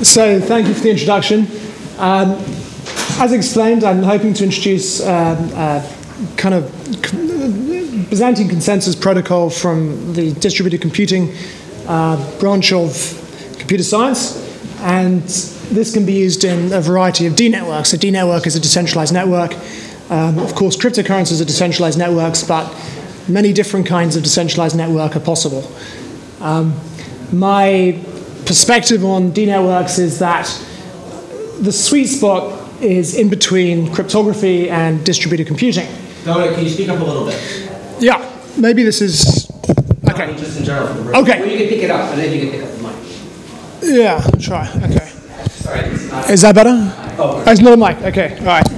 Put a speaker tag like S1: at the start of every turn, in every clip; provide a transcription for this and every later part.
S1: So thank you for the introduction. As explained, I'm hoping to introduce kind of Byzantine consensus protocol from the distributed computing branch of computer science. And this can be used in a variety of D networks. A D network is a decentralized network. Of course, cryptocurrencies are decentralized networks, but many different kinds of decentralized network are possible. My perspective on D networks is that the sweet spot is in between cryptography and distributed computing.
S2: Dominic, can you speak up a little bit?
S1: Yeah, maybe this is okay.
S2: Just in general for the room.
S1: Okay.
S2: Well, you can pick it up, and then you can pick up the mic.
S1: Yeah, I'll try. Okay.
S2: Sorry, it's not.
S1: Is that better?
S2: Oh,
S1: it's not a mic. Okay. All right.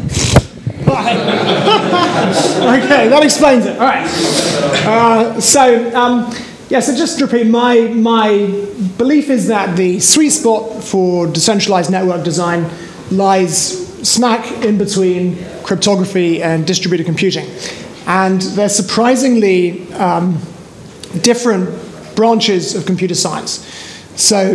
S1: Okay, that explains it. All right. So just to repeat, my belief is that the sweet spot for decentralized network design lies smack in between cryptography and distributed computing. And they're surprisingly different branches of computer science. So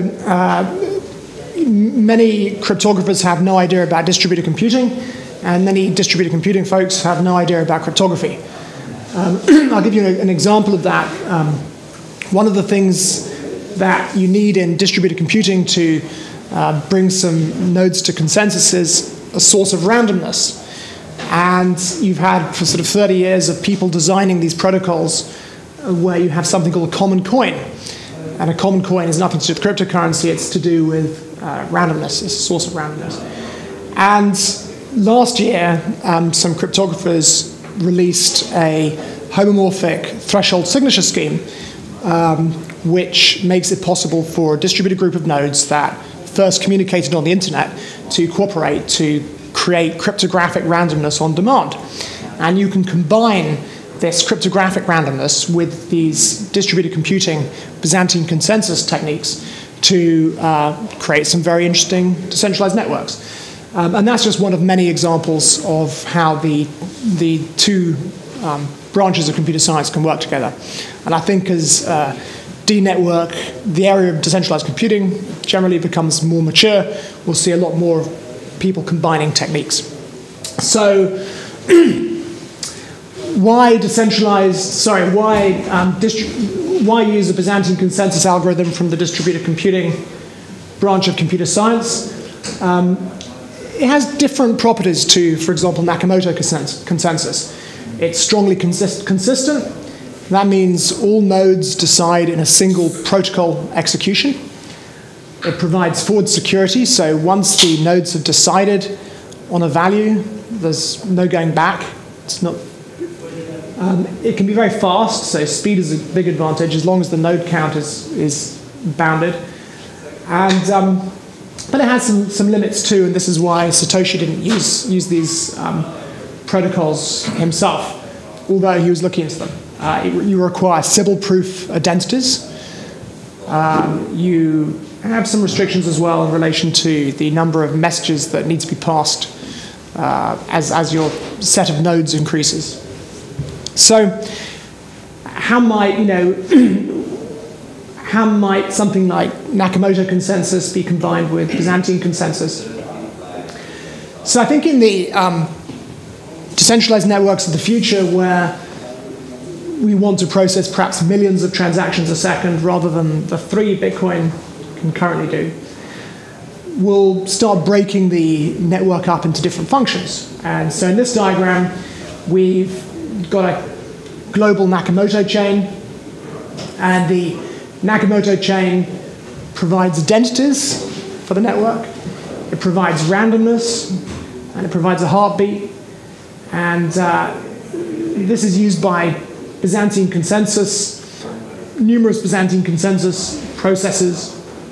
S1: many cryptographers have no idea about distributed computing, and many distributed computing folks have no idea about cryptography. I'll give you an example of that. One of the things that you need in distributed computing to bring some nodes to consensus is a source of randomness. And you've had for sort of 30 years of people designing these protocols where you have something called a common coin. And a common coin has nothing to do with cryptocurrency, it's to do with randomness, it's a source of randomness. And last year, some cryptographers released a homomorphic threshold signature scheme which makes it possible for a distributed group of nodes that first communicated on the internet to cooperate to create cryptographic randomness on demand. And you can combine this cryptographic randomness with these distributed computing Byzantine consensus techniques to create some very interesting decentralized networks. And that's just one of many examples of how the two branches of computer science can work together. And I think as D network, the area of decentralized computing generally becomes more mature, we'll see a lot more of people combining techniques. So why use a Byzantine consensus algorithm from the distributed computing branch of computer science? It has different properties to, for example, Nakamoto consensus. It's strongly consistent. That means all nodes decide in a single protocol execution. It provides forward security, so once the nodes have decided on a value, there's no going back. It's not. It can be very fast, so speed is a big advantage as long as the node count is bounded. And but it has some limits too, and this is why Satoshi didn't use these protocols himself, although he was looking into them. You require Sybil-proof identities. You have some restrictions as well in relation to the number of messages that need to be passed as your set of nodes increases. So, how might something like Nakamoto consensus be combined with Byzantine consensus? So I think in the decentralized networks of the future, where we want to process perhaps millions of transactions a second rather than the 3 Bitcoin can currently do, we'll start breaking the network up into different functions. And so in this diagram, we've got a global Nakamoto chain, and the Nakamoto chain provides identities for the network, it provides randomness, and it provides a heartbeat. And this is used by Byzantine consensus, numerous Byzantine consensus processes,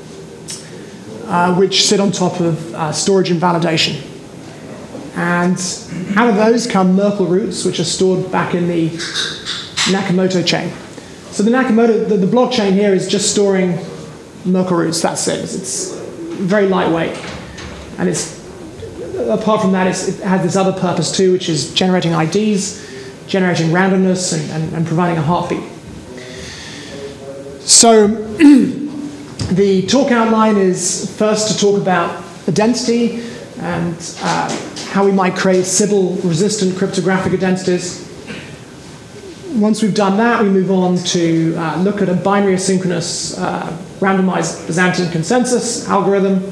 S1: which sit on top of storage and validation. And out of those come Merkle roots, which are stored back in the Nakamoto chain. So the blockchain here is just storing Merkle roots, that's it. It's very lightweight. And apart from that, it has this other purpose too, which is generating IDs, generating randomness, and providing a heartbeat. So The talk outline is first to talk about identity and how we might create Sybil-resistant cryptographic identities. Once we've done that, we move on to look at a binary asynchronous randomized Byzantine consensus algorithm.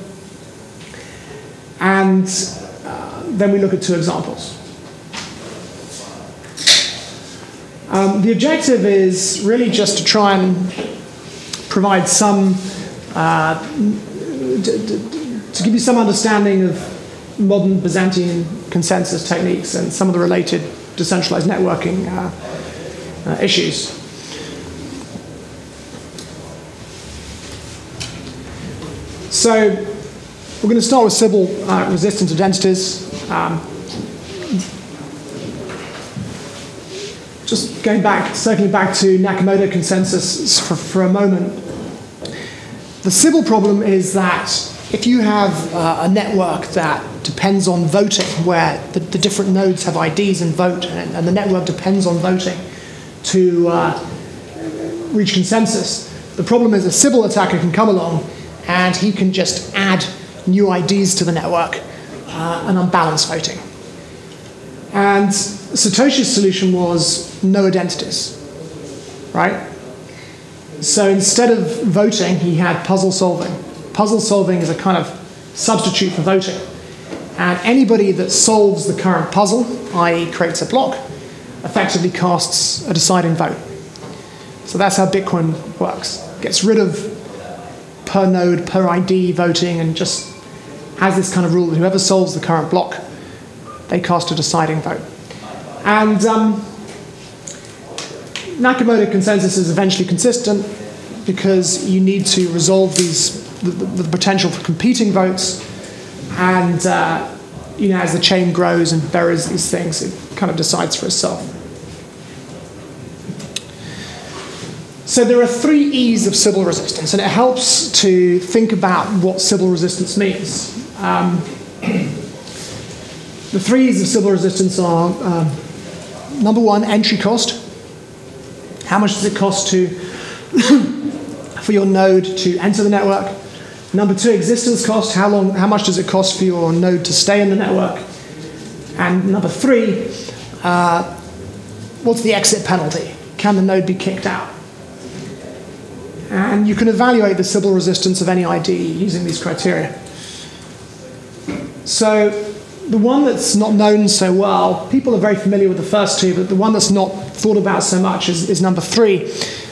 S1: And then we look at two examples. The objective is really just to try and provide some, to give you some understanding of modern Byzantine consensus techniques and some of the related decentralized networking issues. So we're going to start with Sybil-resistant identities. Just going back, circling back to Nakamoto consensus for a moment. The Sybil problem is that if you have a network that depends on voting, where the different nodes have IDs and vote, and the network depends on voting to reach consensus, the problem is a Sybil attacker can come along and he can just add new IDs to the network and unbalance voting. And Satoshi's solution was no identities, right? So instead of voting, he had puzzle solving. Puzzle solving is a kind of substitute for voting. And anybody that solves the current puzzle, i.e. creates a block, effectively casts a deciding vote. So that's how Bitcoin works. Gets rid of per node, per ID voting, and just has this kind of rule that whoever solves the current block, they cast a deciding vote. And Nakamoto consensus is eventually consistent because you need to resolve the potential for competing votes, and as the chain grows and buries these things, it kind of decides for itself. So there are 3 E's of Sybil resistance, and it helps to think about what Sybil resistance means. The 3 E's of Sybil resistance are, number 1, entry cost. How much does it cost for your node to enter the network? Number 2, existence cost. How much does it cost for your node to stay in the network? And number 3, what's the exit penalty? Can the node be kicked out? And you can evaluate the Sybil resistance of any ID using these criteria. So the one that's not known so well, people are very familiar with the first 2, but the one that's not thought about so much is number 3.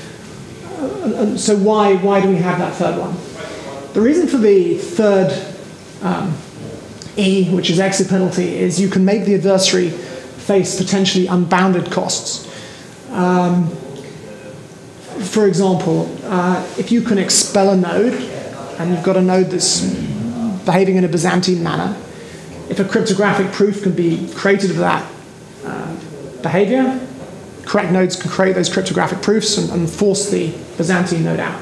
S1: So why do we have that third one? The reason for the third E, which is exit penalty, is you can make the adversary face potentially unbounded costs. For example, if you can expel a node, and you've got a node that's behaving in a Byzantine manner, if a cryptographic proof can be created of that behavior, correct nodes can create those cryptographic proofs and force the Byzantine node out.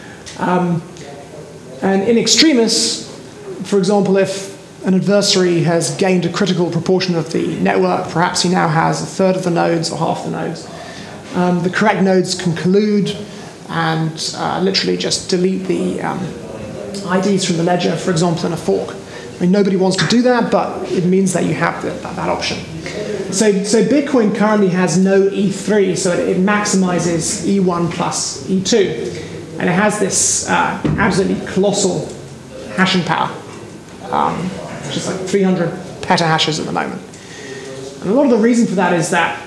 S1: And in extremis, for example, if an adversary has gained a critical proportion of the network, perhaps he now has a third of the nodes or half the nodes, the correct nodes can collude and literally just delete the IDs from the ledger, for example, in a fork. I mean, nobody wants to do that, but it means that you have that option. So Bitcoin currently has no E3, so it maximizes E1 plus E2. And it has this absolutely colossal hashing power, which is like 300 petahashes at the moment. And a lot of the reason for that is that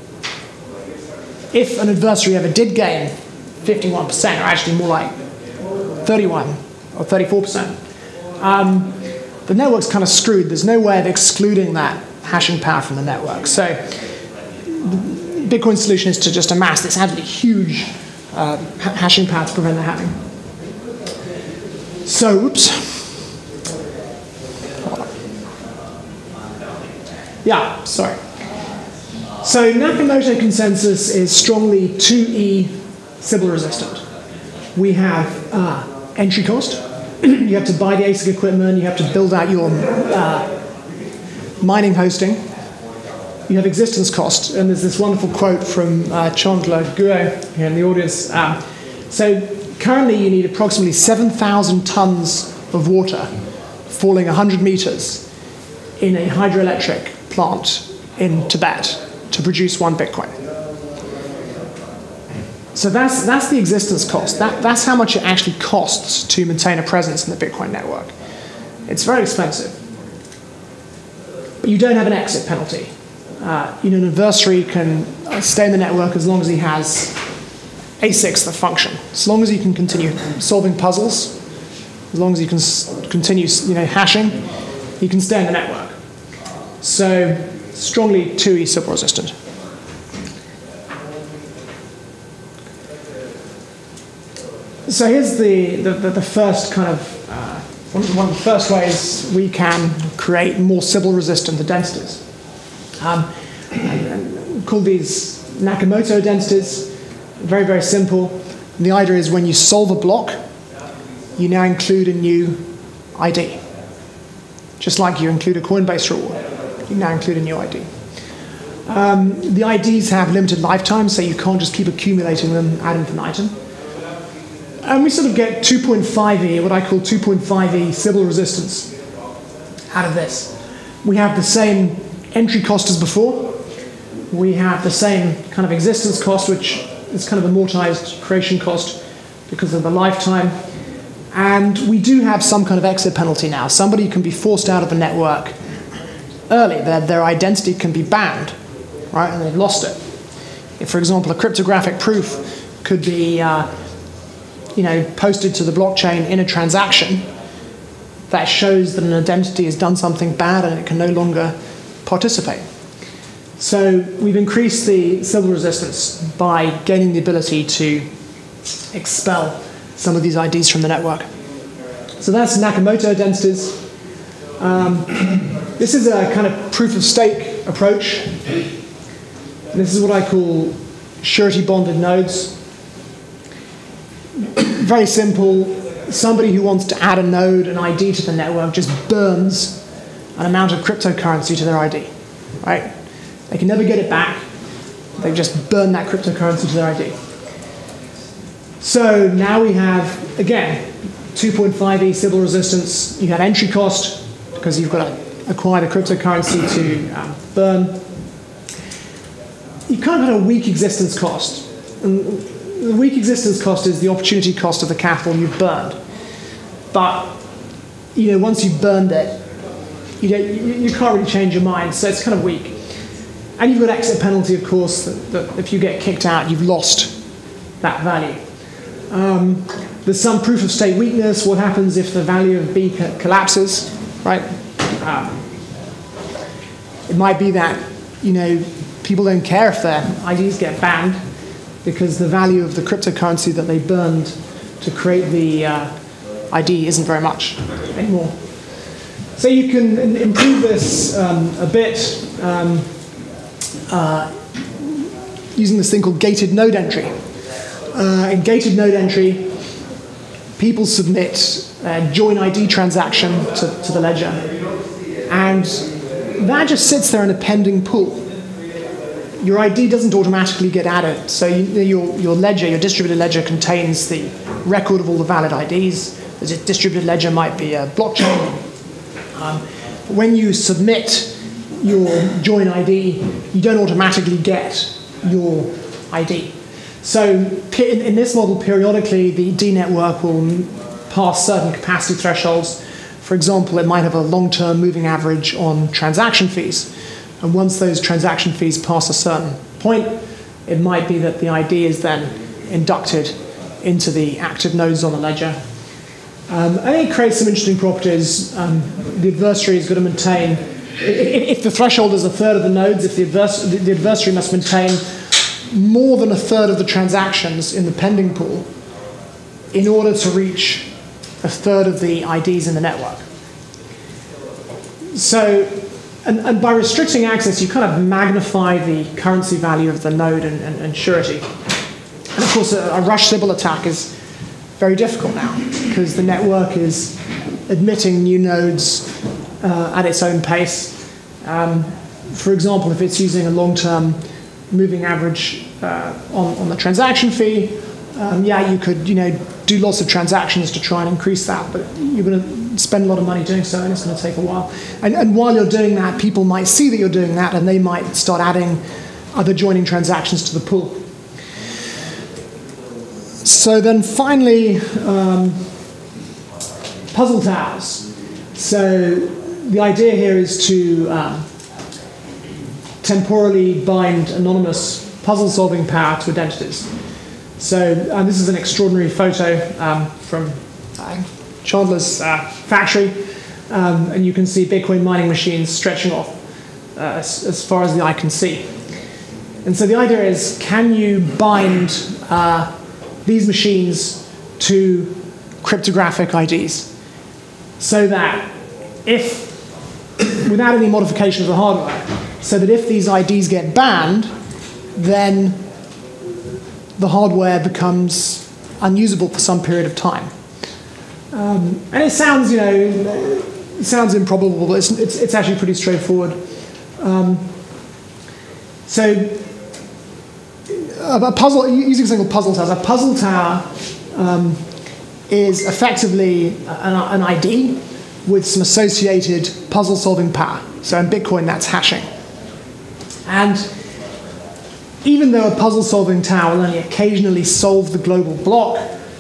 S1: if an adversary ever did gain 51%, or actually more like 31 or 34%, the network's kind of screwed. There's no way of excluding that hashing power from the network. So Bitcoin's solution is to just amass this absolutely huge hashing power to prevent that happening. So, oops. Yeah, sorry. So Nakamoto consensus is strongly 2E Sybil resistant. We have entry cost. You have to buy the ASIC equipment. You have to build out your mining hosting. You have existence cost. And there's this wonderful quote from Chandler Guo here in the audience. So Currently, you need approximately 7,000 tons of water falling 100 meters in a hydroelectric plant in Tibet to produce 1 Bitcoin. So that's the existence cost. That's how much it actually costs to maintain a presence in the Bitcoin network. It's very expensive. But you don't have an exit penalty. An adversary can stay in the network as long as he has ASICs that function. As long as he can continue solving puzzles, as long as he can continue hashing, he can stay in the network. So strongly 2E Sybil resistant. So here's the first kind of, one of the first ways we can create more Sybil resistant identities. And call these Nakamoto identities. Very, very simple. And the idea is when you solve a block, you now include a new ID. Just like you include a Coinbase reward, you now include a new ID. The IDs have limited lifetime, so you can't just keep accumulating them ad infinitum. And we sort of get 2.5e, what I call 2.5e Sybil resistance out of this. We have the same entry cost as before. We have the same kind of existence cost, which is kind of amortized creation cost because of the lifetime. And we do have some kind of exit penalty now. Somebody can be forced out of the network early. Their identity can be banned, right? And they've lost it. If, for example, a cryptographic proof could be posted to the blockchain in a transaction that shows that an identity has done something bad and it can no longer participate. So we've increased the Sybil resistance by gaining the ability to expel some of these IDs from the network. So that's Nakamoto identities. This is a kind of proof-of-stake approach. This is what I call surety-bonded nodes. Very simple. Somebody who wants to add a node, an ID to the network, just burns an amount of cryptocurrency to their ID, right? They can never get it back. They just burn that cryptocurrency to their ID. So now we have, again, 2.5e Sybil resistance. You have entry cost because you've got to acquire the cryptocurrency to burn. You've kind of got a weak existence cost. And the weak existence cost is the opportunity cost of the capital you've burned. But once you've burned it, you can't really change your mind, so it's kind of weak. And you've got exit penalty, of course, that if you get kicked out, you've lost that value. There's some proof-of-stake weakness. What happens if the value of B collapses, right? It might be that, people don't care if their IDs get banned because the value of the cryptocurrency that they burned to create the ID isn't very much anymore. So you can improve this a bit using this thing called gated node entry. In gated node entry, people submit a join ID transaction to the ledger, and that just sits there in a pending pool. Your ID doesn't automatically get added, so your ledger, your distributed ledger, contains the record of all the valid IDs. The distributed ledger might be a blockchain. When you submit your join ID, you don't automatically get your ID. So in this model, periodically, the D network will pass certain capacity thresholds. For example, it might have a long-term moving average on transaction fees. And once those transaction fees pass a certain point, it might be that the ID is then inducted into the active nodes on the ledger. And it creates some interesting properties. The adversary is going to maintain, if the threshold is a third of the nodes, if the adversary must maintain more than a third of the transactions in the pending pool in order to reach a third of the IDs in the network. So, and by restricting access, you kind of magnify the currency value of the node and surety. And of course, a rush Sybil attack is very difficult now because the network is admitting new nodes at its own pace. For example, if it's using a long-term moving average on the transaction fee, you could do lots of transactions to try and increase that, but you're going to spend a lot of money doing so, and it's going to take a while. And while you're doing that, people might see that you're doing that, and they might start adding other joining transactions to the pool. So then finally, puzzle towers. So the idea here is to temporally bind anonymous puzzle-solving power to identities. So this is an extraordinary photo from Chandler's factory, and you can see Bitcoin mining machines stretching off as far as the eye can see. And so the idea is, can you bind these machines to cryptographic IDs so that without any modification of the hardware, so that if these IDs get banned, then the hardware becomes unusable for some period of time. And it sounds, it sounds improbable, but it's actually pretty straightforward. So a puzzle, using something called puzzle towers, a puzzle tower is effectively an ID with some associated puzzle-solving power. So in Bitcoin, that's hashing. And even though a puzzle-solving tower will only occasionally solve the global block,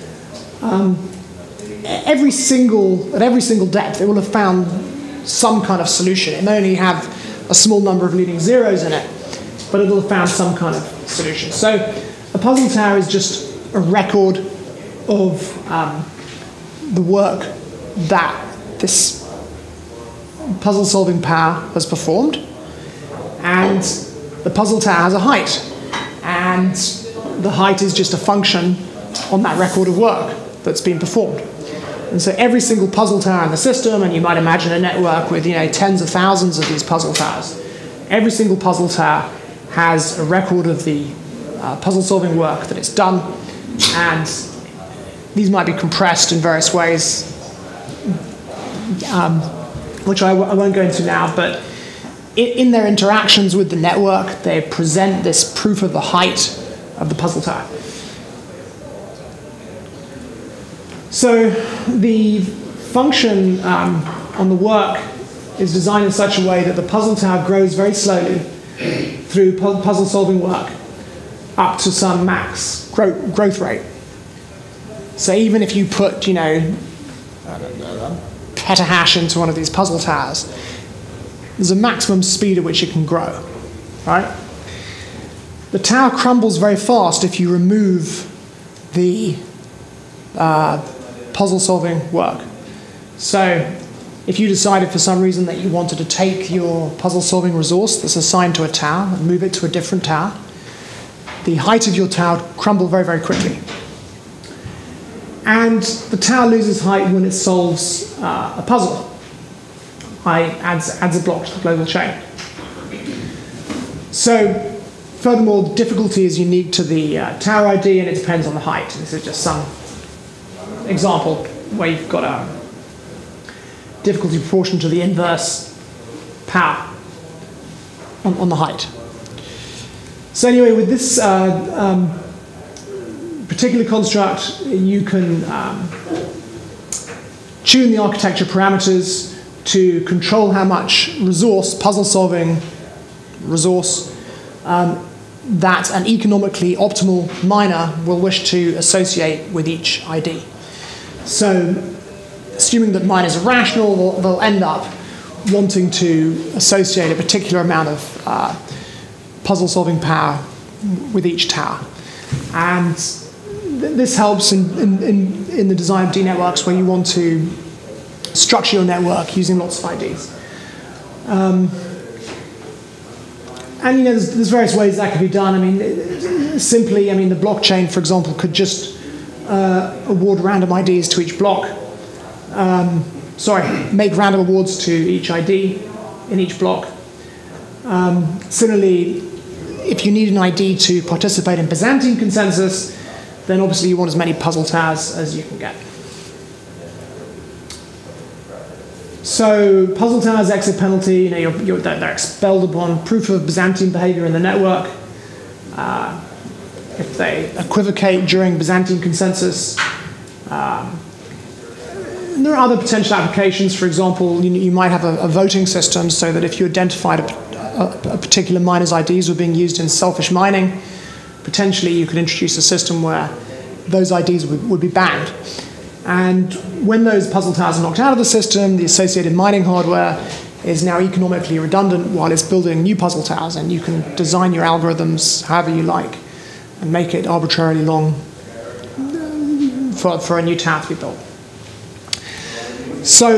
S1: at every single depth, it will have found some kind of solution. It may only have a small number of leading zeros in it, but it will have found some kind of solution. So a puzzle tower is just a record of the work that this puzzle-solving power has performed, and the puzzle tower has a height, and the height is just a function on that record of work that's been performed. And so every single puzzle tower in the system, and you might imagine a network with tens of thousands of these puzzle towers, every single puzzle tower has a record of the puzzle-solving work that it's done, and these might be compressed in various ways, which I won't go into now, but in their interactions with the network, they present this proof of the height of the puzzle tower. So the function on the work is designed in such a way that the puzzle tower grows very slowly through puzzle-solving work up to some max growth rate. So even if you put, petahash into one of these puzzle towers, there's a maximum speed at which it can grow, right? The tower crumbles very fast if you remove the puzzle-solving work. So if you decided for some reason that you wanted to take your puzzle-solving resource that's assigned to a tower and move it to a different tower, the height of your tower would crumble very, very quickly. And the tower loses height when it solves a puzzle. Adds a block to the global chain. So, furthermore, the difficulty is unique to the tower ID, and it depends on the height. This is just some example where you've got a difficulty proportional to the inverse power on the height. So anyway, with this particular construct, you can tune the architecture parameters to control how much puzzle-solving resource, that an economically optimal miner will wish to associate with each ID. So, assuming that miners are rational, they'll end up wanting to associate a particular amount of puzzle-solving power with each tower. And this helps in the design of D networks where you want to structure your network using lots of IDs. And there's various ways that can be done. Simply, the blockchain, for example, could just award random IDs to each block. Make random awards to each ID in each block. Similarly, if you need an ID to participate in Byzantine consensus, then obviously you want as many puzzle towers as you can get. So puzzle towers exit penalty, they're expelled upon proof of Byzantine behavior in the network. If they equivocate during Byzantine consensus, There are other potential applications. For example, you might have a voting system so that if you identified a particular miner's IDs were being used in selfish mining, potentially you could introduce a system where those IDs would be banned. And when those puzzle towers are knocked out of the system, the associated mining hardware is now economically redundant while it's building new puzzle towers, and you can design your algorithms however you like and make it arbitrarily long for a new tower to be built. So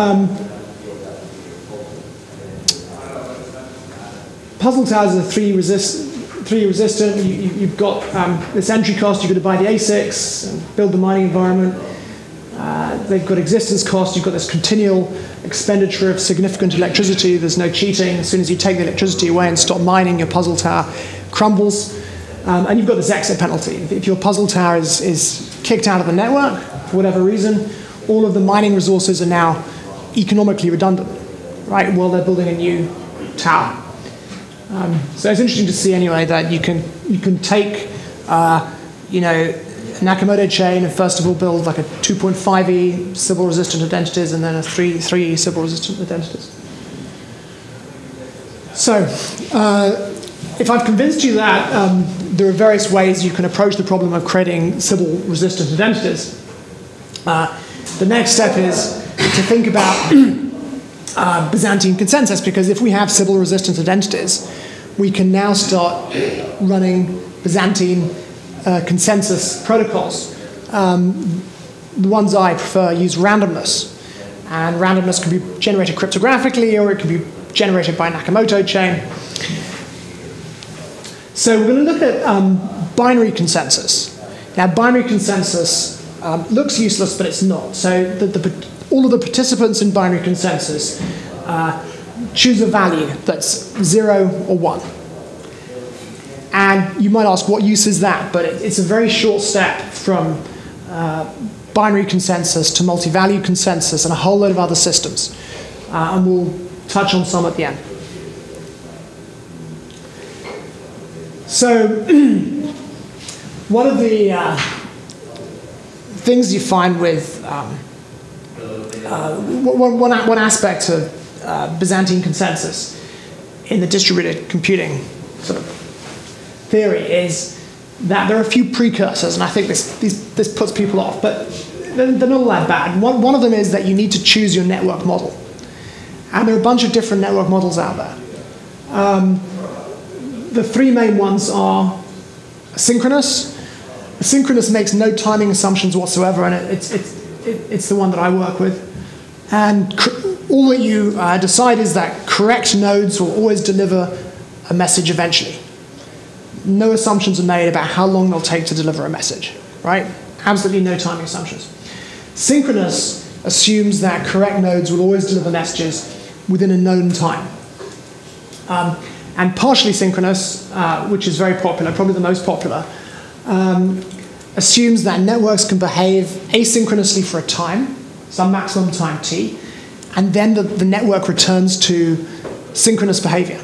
S1: puzzle towers are three resistant. You've got this entry cost. You've got to buy the ASICs and build the mining environment. They've got existence cost. You've got this continual expenditure of significant electricity. There's no cheating. As soon as you take the electricity away and stop mining, your puzzle tower crumbles. And you've got this exit penalty. If your puzzle tower is kicked out of the network for whatever reason, all of the mining resources are now economically redundant, right, while they're building a new tower. So it's interesting to see anyway that you can take, Nakamoto chain and first of all build like a 2.5e Sybil resistant identities and then a 3e Sybil resistant identities. So if I've convinced you that there are various ways you can approach the problem of creating Sybil resistant identities, the next step is to think about Byzantine consensus, because if we have Sybil resistant identities, we can now start running Byzantine consensus protocols. The ones I prefer use randomness. And randomness can be generated cryptographically, or it can be generated by Nakamoto chain. So we're going to look at binary consensus. Now, binary consensus looks useless, but it's not. So all of the participants in binary consensus choose a value that's 0 or 1. And you might ask, what use is that? But it's a very short step from binary consensus to multi-value consensus and a whole load of other systems. And we'll touch on some at the end. So one of the things you find with one aspect of Byzantine consensus in the distributed computing sort of theory is that there are a few precursors, and I think this puts people off, but they're not all that bad. One of them is that you need to choose your network model. And there are a bunch of different network models out there. The three main ones are asynchronous. Asynchronous makes no timing assumptions whatsoever, and it's the one that I work with. And all that you decide is that correct nodes will always deliver a message eventually. No assumptions are made about how long they'll take to deliver a message, right? Absolutely no timing assumptions. Synchronous assumes that correct nodes will always deliver messages within a known time. And partially synchronous, which is very popular, probably the most popular, assumes that networks can behave asynchronously for a time, some maximum time t, and then the network returns to synchronous behavior.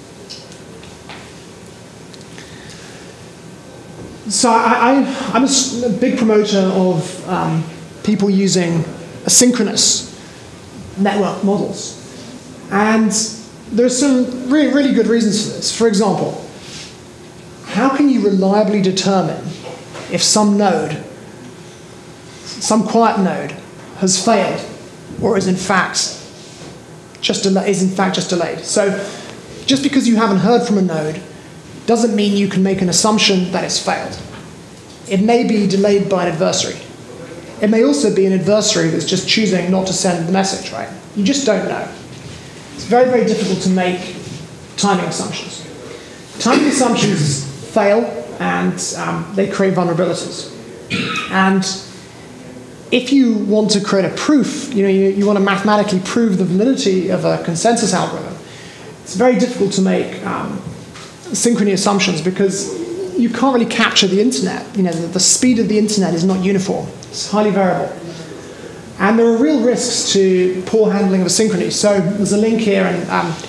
S1: So I'm a big promoter of people using asynchronous network models. And there's some really, really good reasons for this. For example, how can you reliably determine if some node, some quiet node, has failed or is in fact just delayed? So just because you haven't heard from a node doesn't mean you can make an assumption that it's failed. It may be delayed by an adversary. It may also be an adversary that's just choosing not to send the message, right? You just don't know. It's very, very difficult to make timing assumptions. Timing assumptions fail, and they create vulnerabilities. And if you want to create a proof, you want to mathematically prove the validity of a consensus algorithm, it's very difficult to make synchrony assumptions because you can't really capture the internet. The speed of the internet is not uniform. It's highly variable. And there are real risks to poor handling of asynchrony. So there's a link here, and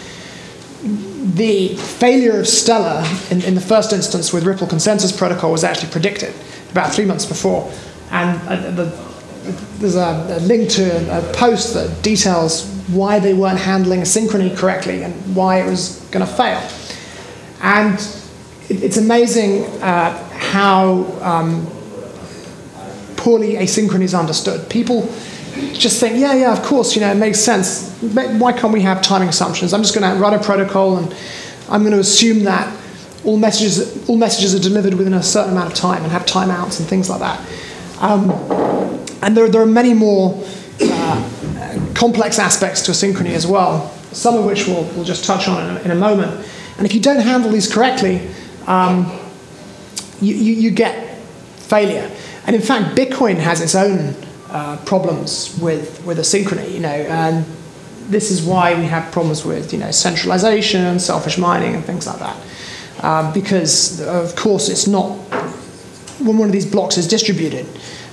S1: the failure of Stellar in the first instance with Ripple Consensus Protocol was actually predicted about 3 months before. And there's a link to a post that details why they weren't handling asynchrony correctly and why it was going to fail. And it's amazing how poorly asynchrony is understood. People just think, yeah, of course, it makes sense. Why can't we have timing assumptions? I'm just going to write a protocol and I'm going to assume that all messages are delivered within a certain amount of time and have timeouts and things like that. And there are many more complex aspects to asynchrony as well, some of which we'll just touch on in a moment. And if you don't handle these correctly, you get failure. And in fact, Bitcoin has its own problems with asynchrony, and this is why we have problems with centralization, selfish mining, and things like that. Because of course it's not, when one of these blocks is distributed,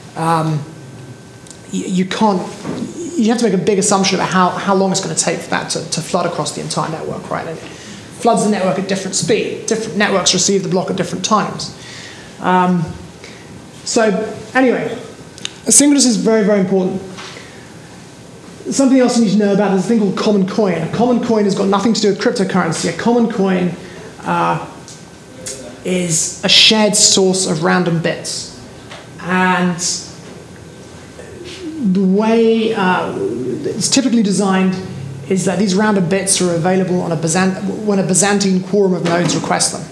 S1: you have to make a big assumption about how long it's going to take for that to flood across the entire network, right? And it floods the network at different speed. Different networks receive the block at different times. So anyway, asynchronous is very, very important. Something else you need to know about is a thing called common coin. A common coin has got nothing to do with cryptocurrency. A common coin is a shared source of random bits. And the way it's typically designed is that these random bits are available on when a Byzantine quorum of nodes requests them.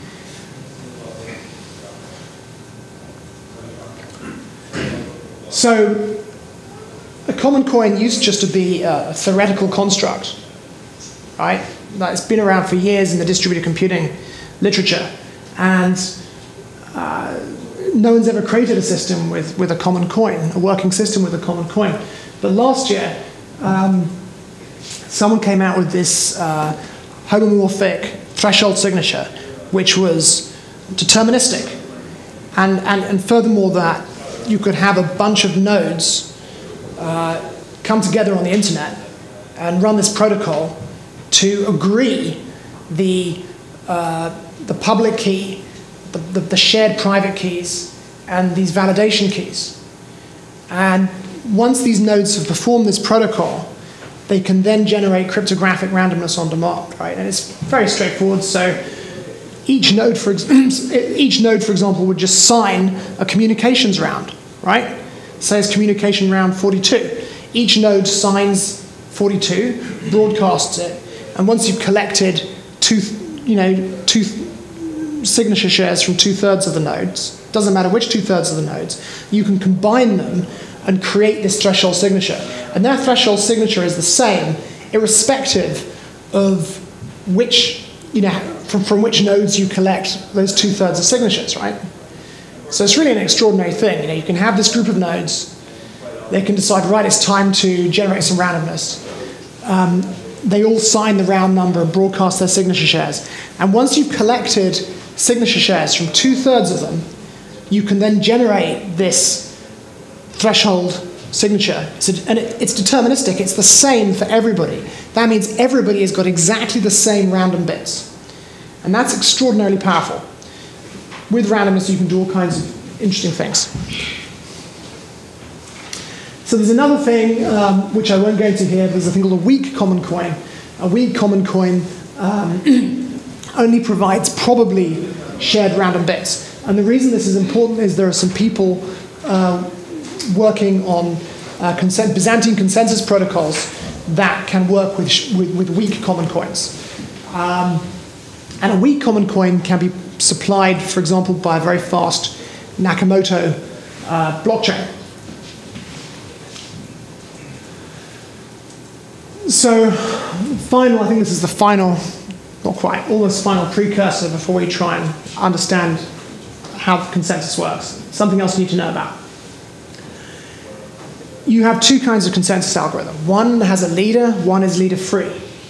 S1: So a common coin used just to be a theoretical construct, right? It's been around for years in the distributed computing literature, and no one's ever created a system with a common coin, a working system with a common coin. But last year, someone came out with this homomorphic threshold signature, which was deterministic. And furthermore, that you could have a bunch of nodes come together on the internet and run this protocol to agree the public key, the shared private keys, and these validation keys. And once these nodes have performed this protocol, they can then generate cryptographic randomness on demand, right? And it's very straightforward. So each node, for example, would just sign a communications round, right? Say it's communication round 42. Each node signs 42, broadcasts it, and once you've collected two signature shares from 2/3 of the nodes, doesn't matter which 2/3 of the nodes, you can combine them and create this threshold signature. And that threshold signature is the same, irrespective of which, from which nodes you collect those 2/3 of signatures, right? So it's really an extraordinary thing. You can have this group of nodes, they can decide, right, it's time to generate some randomness. They all sign the round number and broadcast their signature shares. And once you've collected signature shares from 2/3 of them, you can then generate this threshold signature. And it's deterministic. It's the same for everybody. That means everybody has got exactly the same random bits. And that's extraordinarily powerful. With randomness, you can do all kinds of interesting things. So there's another thing, which I won't go into here. There's a thing called a weak common coin. A weak common coin only provides probably shared random bits. And the reason this is important is there are some people working on Byzantine consensus protocols that can work with weak common coins. And a weak common coin can be supplied, for example, by a very fast Nakamoto blockchain. So, I think this is the final, not quite, almost final precursor before we try and understand how consensus works. Something else you need to know about. You have two kinds of consensus algorithm. One has a leader, one is leader-free.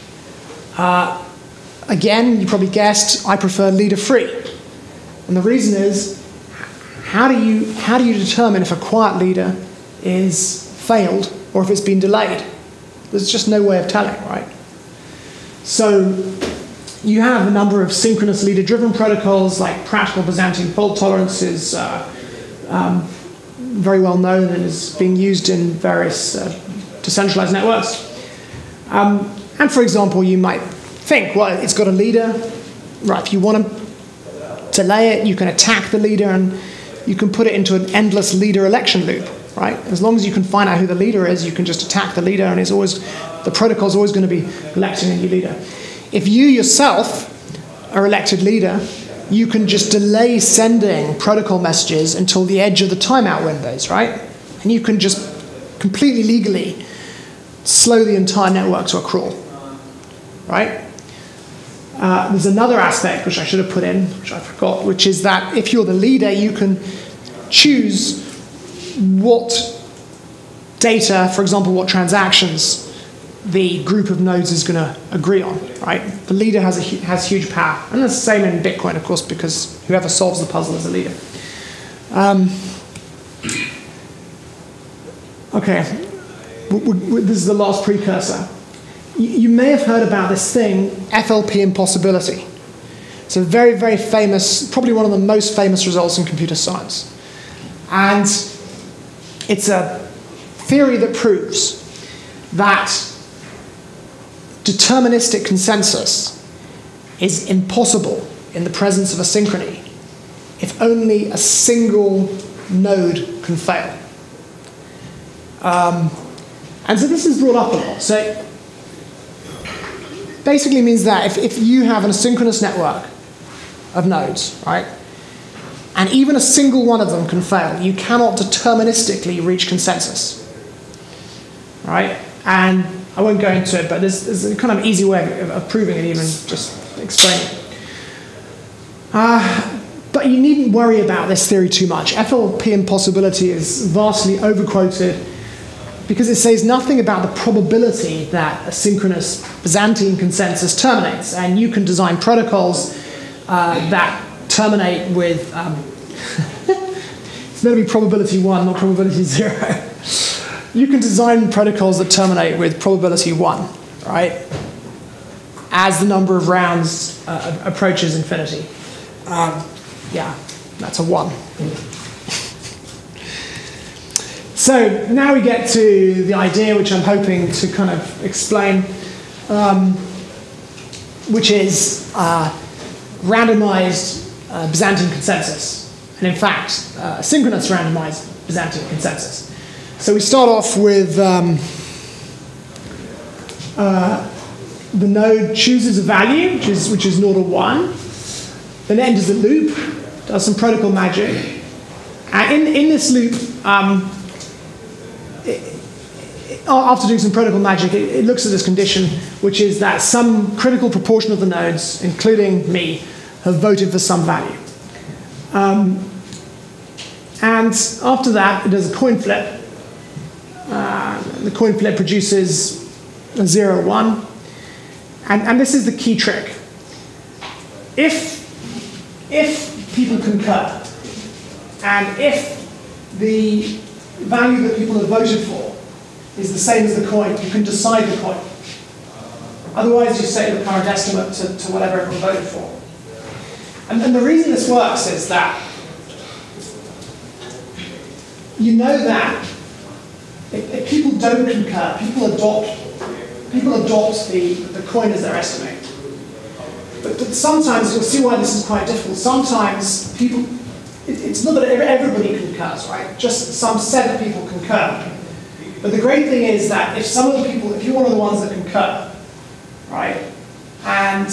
S1: Again, you probably guessed, I prefer leader-free. And the reason is, how do you determine if a quiet leader is failed or if it's been delayed? There's just no way of telling, right? So you have a number of synchronous leader-driven protocols like practical Byzantine fault tolerances, very well known and is being used in various decentralized networks. And for example, you might think, well, it's got a leader. Right, if you want to delay it, you can attack the leader and you can put it into an endless leader election loop, right? As long as you can find out who the leader is, you can just attack the leader and the protocol is always going to be electing a new leader. If you yourself are elected leader, you can just delay sending protocol messages until the edge of the timeout windows, right? And you can just completely legally slow the entire network to a crawl, right? There's another aspect which I should have put in, which I forgot, which is that if you're the leader, you can choose what data, for example, what transactions the group of nodes is going to agree on, right? The leader has huge power. And that's the same in Bitcoin, of course, because whoever solves the puzzle is the leader. Okay, this is the last precursor. You may have heard about this thing, FLP impossibility. It's a very, very famous, probably one of the most famous results in computer science. And it's a theory that proves that deterministic consensus is impossible in the presence of asynchrony if only a single node can fail. And so this is brought up a lot. So basically means that if you have an asynchronous network of nodes, right, and even a single one of them can fail, you cannot deterministically reach consensus, right? And I won't go into it, but there's a kind of easy way of proving it, even just explaining it. But you needn't worry about this theory too much. FLP impossibility is vastly overquoted because it says nothing about the probability that asynchronous Byzantine consensus terminates. And you can design protocols that terminate with, it's going to be probability 1, not probability 0. You can design protocols that terminate with probability 1, right? As the number of rounds approaches infinity. Yeah, that's a 1. So now we get to the idea which I'm hoping to kind of explain, which is randomized Byzantine consensus. And in fact, synchronous randomized Byzantine consensus. So we start off with the node chooses a value, which is 0 to 1, then it enters a loop, does some protocol magic, and in this loop, after doing some protocol magic, it looks at this condition, which is that some critical proportion of the nodes, including me, have voted for some value. And after that, it does a coin flip. The coin flip produces a 0, 1. And this is the key trick. If people concur, and if the value that people have voted for is the same as the coin, you can decide the coin. Otherwise, you set the current estimate to whatever everyone voted for. And the reason this works is that you know that if people don't concur, people adopt the coin as their estimate. But sometimes, you'll see why this is quite difficult, sometimes people, it's not that everybody concurs, right? Just some set of people concur. But the great thing is that if some of the people, if you're one of the ones that concur, right, and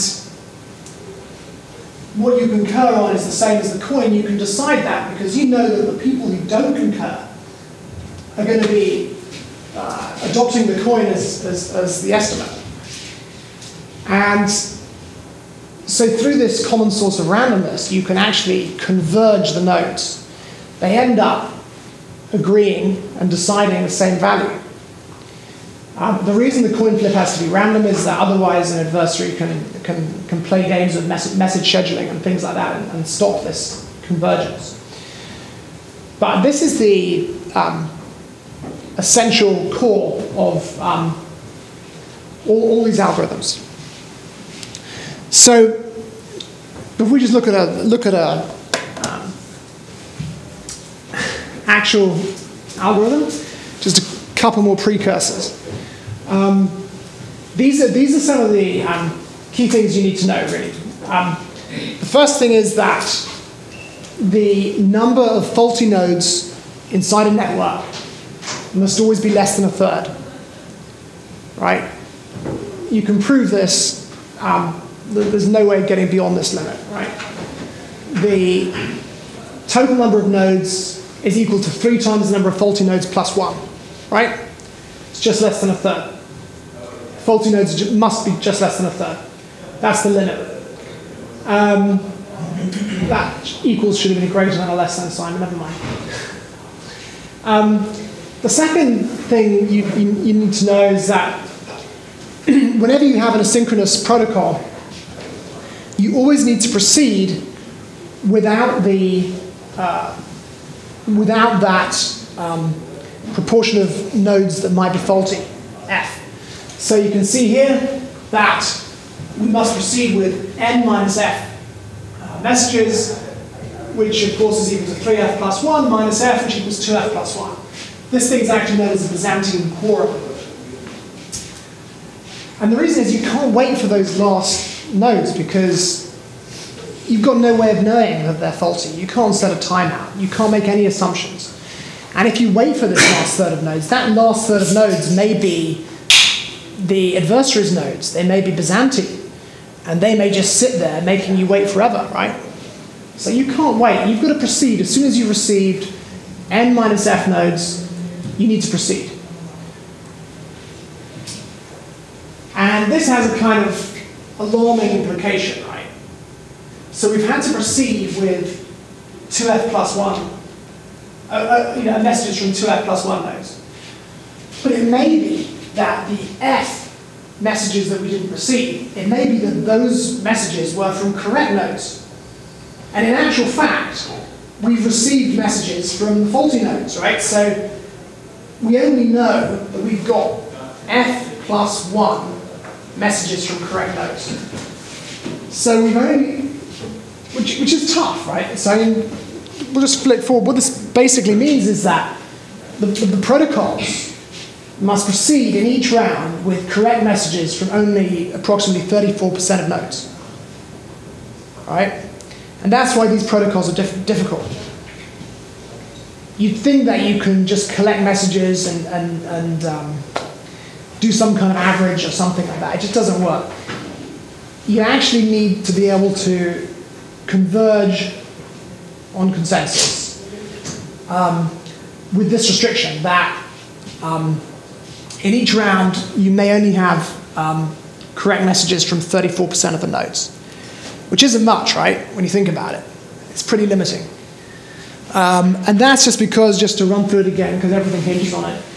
S1: what you concur on is the same as the coin, you can decide that because you know that the people who don't concur are going to be adopting the coin as the estimate. And so through this common source of randomness, you can actually converge the nodes. They end up agreeing and deciding the same value. The reason the coin flip has to be random is that otherwise an adversary can play games of message scheduling and things like that and stop this convergence. But this is the essential core of all these algorithms. So if we just look at actual algorithm. Just a couple more precursors. These are some of the key things you need to know, really. The first thing is that the number of faulty nodes inside a network must always be less than a third, right? You can prove this. There's no way of getting beyond this limit, right? The total number of nodes is equal to 3 times the number of faulty nodes plus 1, right? It's just less than a third. Faulty nodes must be just less than a third. That's the limit. That equals should have been a greater than or less than sign, but never mind. The second thing you need to know is that whenever you have an asynchronous protocol, you always need to proceed without that proportion of nodes that might be faulty, f. So you can see here that we must proceed with n minus f messages, which of course is equal to 3f plus 1 minus f, which equals 2f plus 1. This thing is actually known as a Byzantine quorum. And the reason is you can't wait for those last nodes because you've got no way of knowing that they're faulty. You can't set a timeout. You can't make any assumptions. And if you wait for this last third of nodes, that last third of nodes may be the adversary's nodes. They may be Byzantine. And they may just sit there making you wait forever, right? So you can't wait. You've got to proceed. As soon as you've received n minus f nodes, you need to proceed. And this has a kind of alarming implication, right? So we've had to proceed with 2f plus 1, messages from 2f plus 1 nodes. But it may be that the f messages that we didn't receive, it may be that those messages were from correct nodes. And in actual fact, we've received messages from faulty nodes, right? So we only know that we've got f plus 1 messages from correct nodes. So we've only, which is tough, right? So we'll just flip forward. What this basically means is that the protocols must proceed in each round with correct messages from only approximately 34% of nodes. All right? And that's why these protocols are difficult. You'd think that you can just collect messages and do some kind of average or something like that. It just doesn't work. You actually need to be able to converge on consensus with this restriction that in each round you may only have correct messages from 34% of the nodes, which isn't much, right, when you think about it. It's pretty limiting. And that's just because, just to run through it again, because everything hinges on it,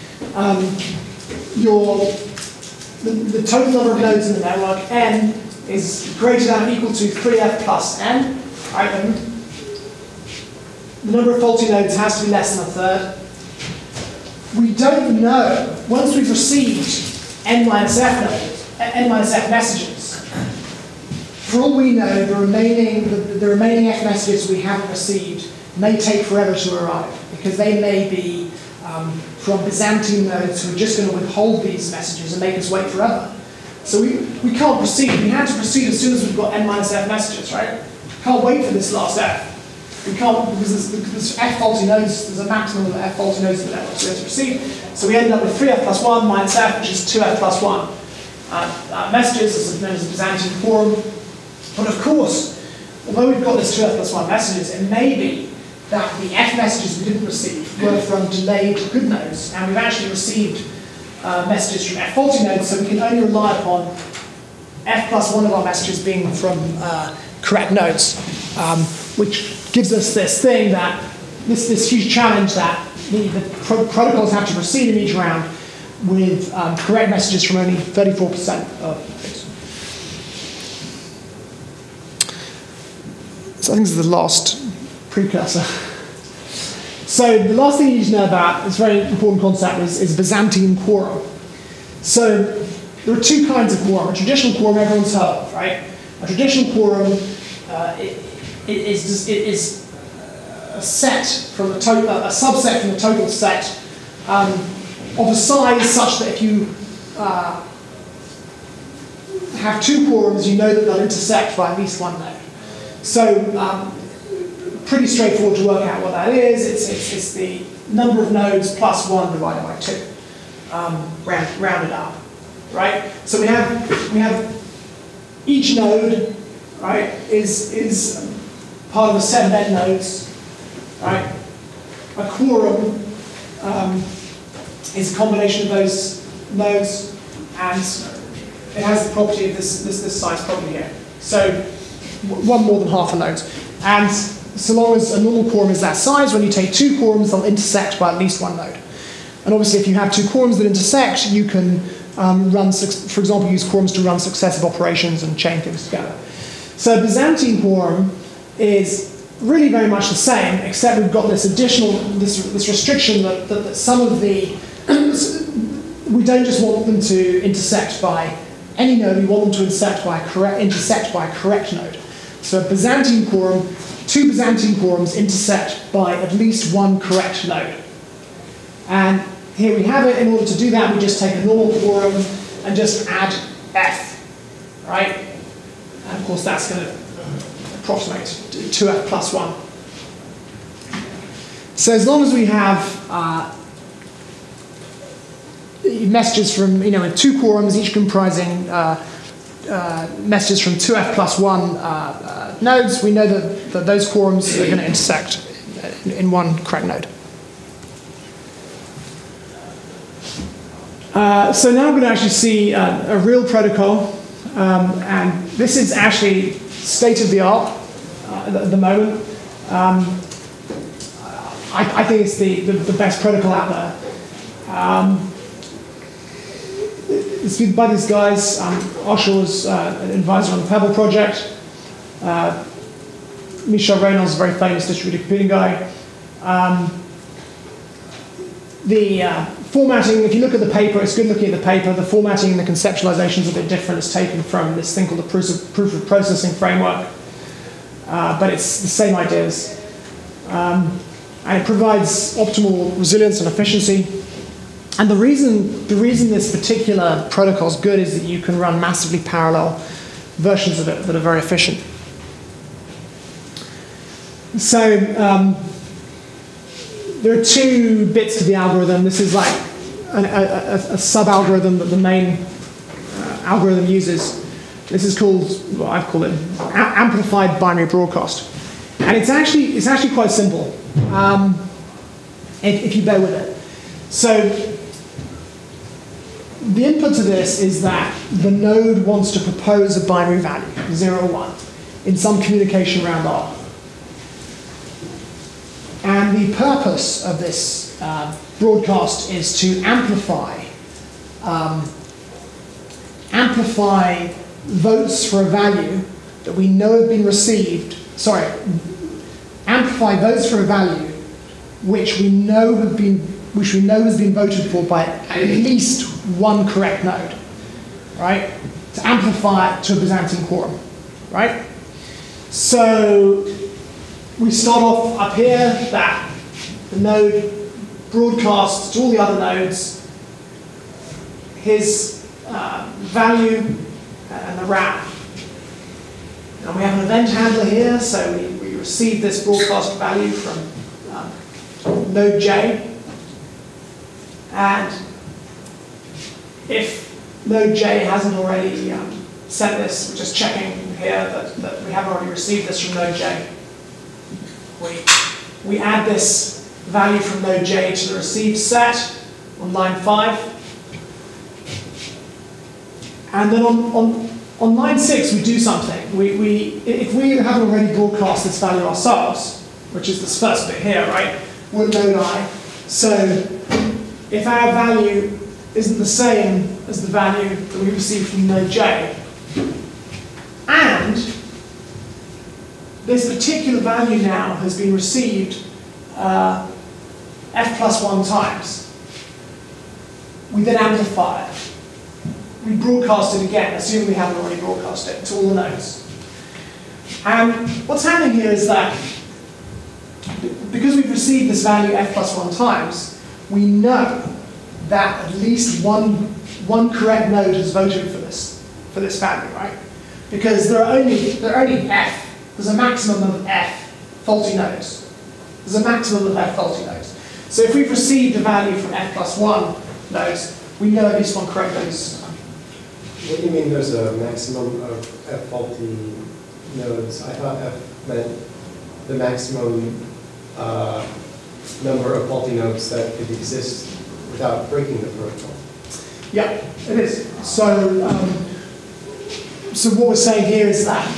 S1: the total number of nodes in the network, n, is greater than or equal to 3f plus n. Right? And the number of faulty nodes has to be less than a third. We don't know, once we've received n minus f messages, for all we know, the remaining f messages we haven't received may take forever to arrive, because they may be from Byzantine nodes who are just going to withhold these messages and make us wait forever. So we can't proceed. We have to proceed as soon as we've got n minus f messages, right? Can't wait for this last f. We can't, because there's f faulty nodes, there's a maximum of f faulty nodes in the network, so we have to proceed. So we end up with 3f plus 1 minus f, which is 2f plus 1 messages, this is known as a Byzantine quorum. But of course, although we've got this 2f plus 1 messages, it may be that the f messages we didn't receive were from delayed good nodes, and we've actually received messages from f faulty nodes, so we can only rely upon f plus 1 of our messages being from correct nodes, which gives us this thing that, this huge challenge that the protocols have to proceed in each round with correct messages from only 34% of things. So I think this is the last precursor. So the last thing you need to know about, this very important concept, is Byzantine quorum. So there are two kinds of quorum. A traditional quorum everyone's heard of, right? A traditional quorum is set from the total, a subset from the total set of a size such that if you have two quorums, you know that they'll intersect by at least one node. So pretty straightforward to work out what that is. It's the number of nodes plus 1 divided by 2, rounded up, right? So we have each node, right, is part of a set of n nodes, right? A quorum is a combination of those nodes, and it has the property of this size property here. So one more than half a node. And so long as a normal quorum is that size, when you take two quorums, they'll intersect by at least one node. And obviously, if you have two quorums that intersect, you can for example, use quorums to run successive operations and chain things together. So a Byzantine quorum is really very much the same, except we've got this additional, this restriction that some of the, we don't just want them to intersect by any node, we want them to intersect by a correct node. So a Byzantine quorum, two Byzantine quorums intersect by at least one correct node. And here we have it. In order to do that, we just take a normal quorum and just add f, right? And of course, that's going to approximate 2f plus 1. So as long as we have messages from, with two quorums, each comprising messages from 2f plus 1 nodes, we know that those quorums are going to intersect in one correct node. So now we're going to actually see a real protocol, and this is actually state-of-the-art at the moment. I think it's the best protocol out there. It's by these guys. Oshel was an advisor on the Pebble project. Michel Reynolds, a very famous distributed computing guy. The formatting, if you look at the paper, it's good looking at the paper. The formatting and the conceptualization is a bit different. It's taken from this thing called the proof of processing framework. But it's the same ideas. And it provides optimal resilience and efficiency. And the reason this particular protocol is good is that you can run massively parallel versions of it that are very efficient. So there are two bits to the algorithm. This is like a sub-algorithm that the main algorithm uses. This is called, what I've called it, amplified binary broadcast. And it's actually quite simple, if you bear with it. So the input to this is that the node wants to propose a binary value, 0 or 1, in some communication round R. And the purpose of this broadcast is to amplify votes for a value that we know have been received. Amplify votes for a value which we know has been voted for by at least one correct node, right? To amplify it to a Byzantine quorum, right? So we start off up here that the node broadcasts to all the other nodes his value and the round. And we have an event handler here, so we receive this broadcast value from node J. And if node J hasn't already sent this, we're just checking here that we have already received this from node J. We add this value from node J to the received set on line 5. And then on line 6, we do something. If we haven't already broadcast this value ourselves, which is this first bit here, right? We're at node I. So if our value isn't the same as the value that we received from node J, and this particular value now has been received f plus 1 times, we then amplify it. We broadcast it again, assuming we haven't already broadcast it to all the nodes. And what's happening here is that because we've received this value f plus 1 times, we know that at least one correct node has voted for this value, right? Because there are only f. There's a maximum of f faulty nodes. There's a maximum of f faulty nodes. So if we've received a value from f plus 1 nodes, we know at least one correct node is.
S3: What do you mean there's a maximum of f faulty nodes? I thought f meant the maximum number of faulty nodes that could exist without breaking the protocol.
S1: Yeah, it is. So, so what we're saying here is that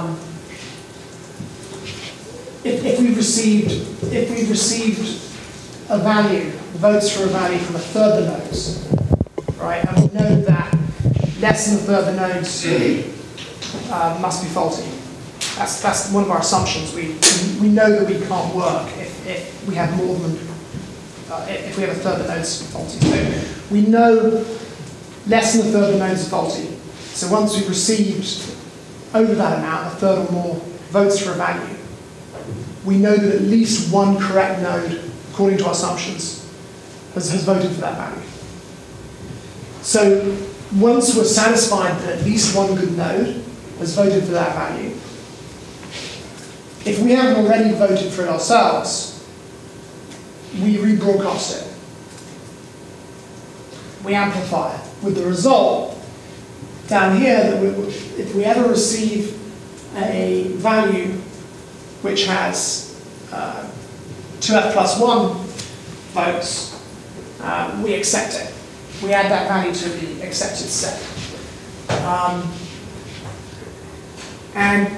S1: if we've received a value, votes for a value from a third of the nodes, right, and we know that less than a third of the nodes must be faulty. That's one of our assumptions. We know that we can't work if we have more than if we have a third of the nodes faulty. So we know less than a third of the nodes are faulty. So once we've received over that amount, a third or more votes for a value, we know that at least one correct node, according to our assumptions, has voted for that value. So once we're satisfied that at least one good node has voted for that value, if we haven't already voted for it ourselves, we rebroadcast it. We amplify it, with the result down here that if we ever receive a value which has 2f plus 1 votes, we accept it. We add that value to the accepted set. And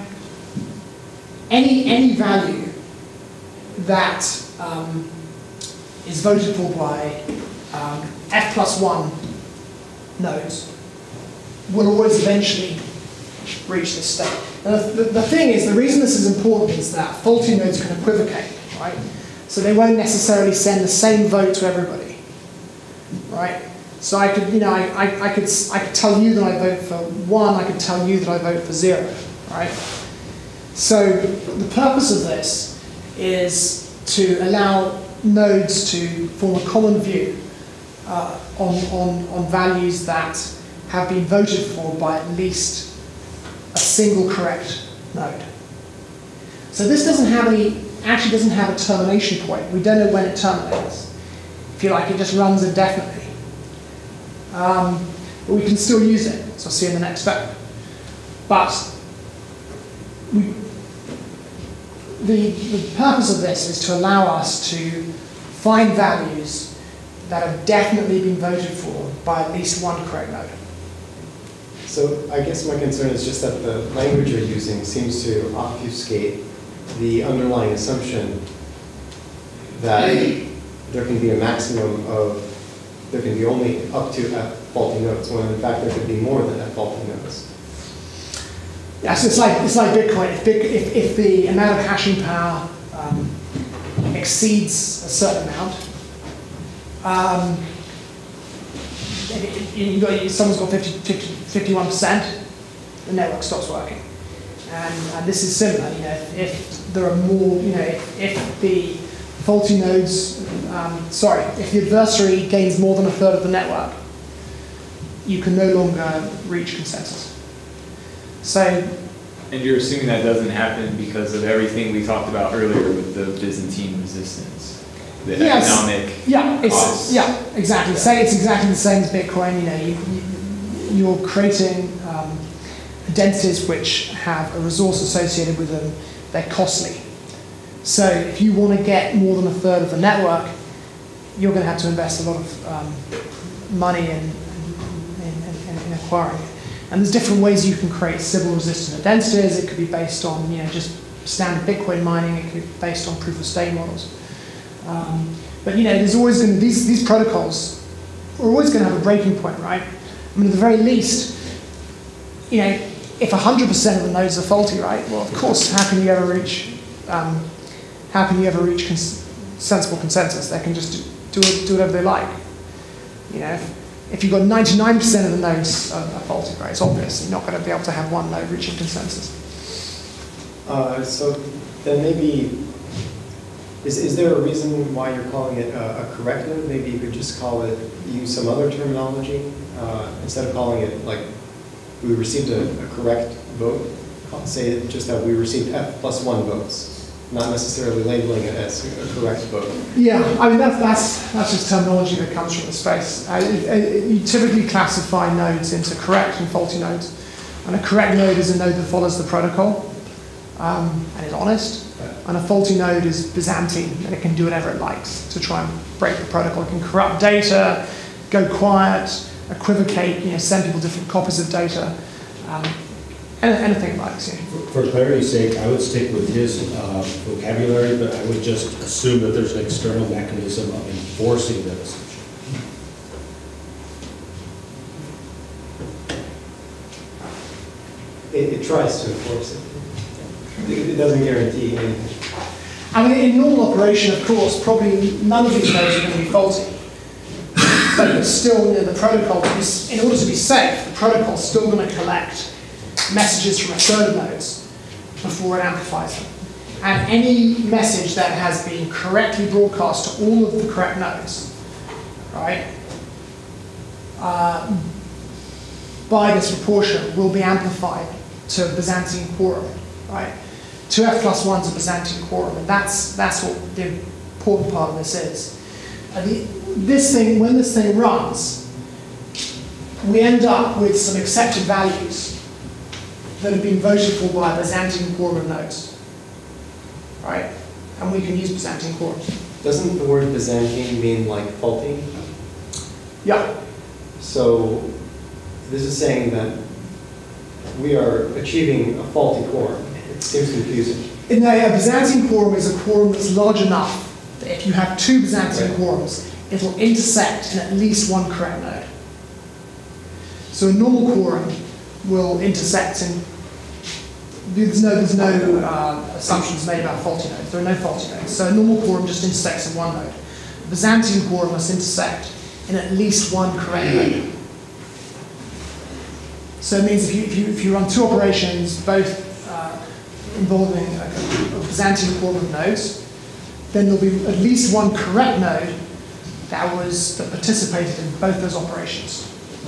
S1: any value that is voted for by f plus 1 nodes will always eventually reach this state. Now, the thing is, the reason this is important is that faulty nodes can equivocate, right? So they won't necessarily send the same vote to everybody, right? So I could, I could tell you that I vote for 1. I could tell you that I vote for 0, right? So the purpose of this is to allow nodes to form a common view on values that have been voted for by at least a single correct node. So this actually doesn't have a termination point. We don't know when it terminates. If you like, it just runs indefinitely. But we can still use it, so I'll see you in the next step. But the purpose of this is to allow us to find values that have definitely been voted for by at least one correct node.
S3: So I guess my concern is just that the language you're using seems to obfuscate the underlying assumption that there can be a maximum of, there can be only up to f faulty nodes, when in fact there could be more than f faulty nodes.
S1: Yeah, so it's like Bitcoin. If the amount of hashing power exceeds a certain amount, someone's got 51%, the network stops working. And this is similar. If there are more, if the faulty nodes, if the adversary gains more than a third of the network, you can no longer reach consensus. So,
S4: and you're assuming that doesn't happen because of everything we talked about earlier with the Byzantine resistance, the economic costs.
S1: Yeah, exactly. Yeah. Say it's exactly the same as Bitcoin. You're creating identities which have a resource associated with them. They're costly. So if you want to get more than a third of the network, you're going to have to invest a lot of money in acquiring it. And there's different ways you can create Sybil-resistant identities. It could be based on just standard Bitcoin mining. It could be based on proof-of-stake models. But there's always going to these protocols are always going to have a breaking point, right? I mean, at the very least, if 100% of the nodes are faulty, right? Well, of course, how can you ever reach sensible consensus? They can just do whatever they like. If you've got 99% of the nodes are faulty, right? It's obvious you're not going to be able to have one node reaching consensus.
S3: So then maybe Is there a reason why you're calling it a correct node? Maybe you could just call it, use some other terminology, instead of calling it like, we received a correct vote, say just that we received F plus 1 votes, not necessarily labeling it as a correct vote.
S1: Yeah, I mean, that's just terminology that comes from the space. You typically classify nodes into correct and faulty nodes. And a correct node is a node that follows the protocol and is honest. And a faulty node is Byzantine, and it can do whatever it likes to try and break the protocol. It can corrupt data, go quiet, equivocate, send people different copies of data, anything it likes.
S5: For clarity's sake, I would stick with his vocabulary, but I would just assume that there's an external mechanism of enforcing that assumption.
S3: It tries to enforce it. It doesn't guarantee anything.
S1: I mean, in normal operation, of course, probably none of these nodes are going to be faulty. But it's still, the protocol, in order to be safe, the protocol's still going to collect messages from a third of nodes before it amplifies them. And any message that has been correctly broadcast to all of the correct nodes, right, by this proportion will be amplified to Byzantine quorum, right? 2f plus 1 is a Byzantine quorum, and that's what the important part of this is. When this thing runs, we end up with some accepted values that have been voted for by a Byzantine quorum of nodes, right? And we can use Byzantine quorums.
S3: Doesn't the word Byzantine mean like faulty?
S1: Yeah.
S3: So this is saying that we are achieving a faulty quorum. It seems confusing.
S1: A Byzantine quorum is a quorum that's large enough that if you have 2 Byzantine quorums, it'll intersect in at least one correct node. So a normal quorum will intersect in, there's no assumptions made about faulty nodes. There are no faulty nodes. So a normal quorum just intersects in one node. A Byzantine quorum must intersect in at least one correct node. So it means if you run 2 operations, both involving a Byzantine quorum of nodes, then there'll be at least one correct node that participated in both those operations.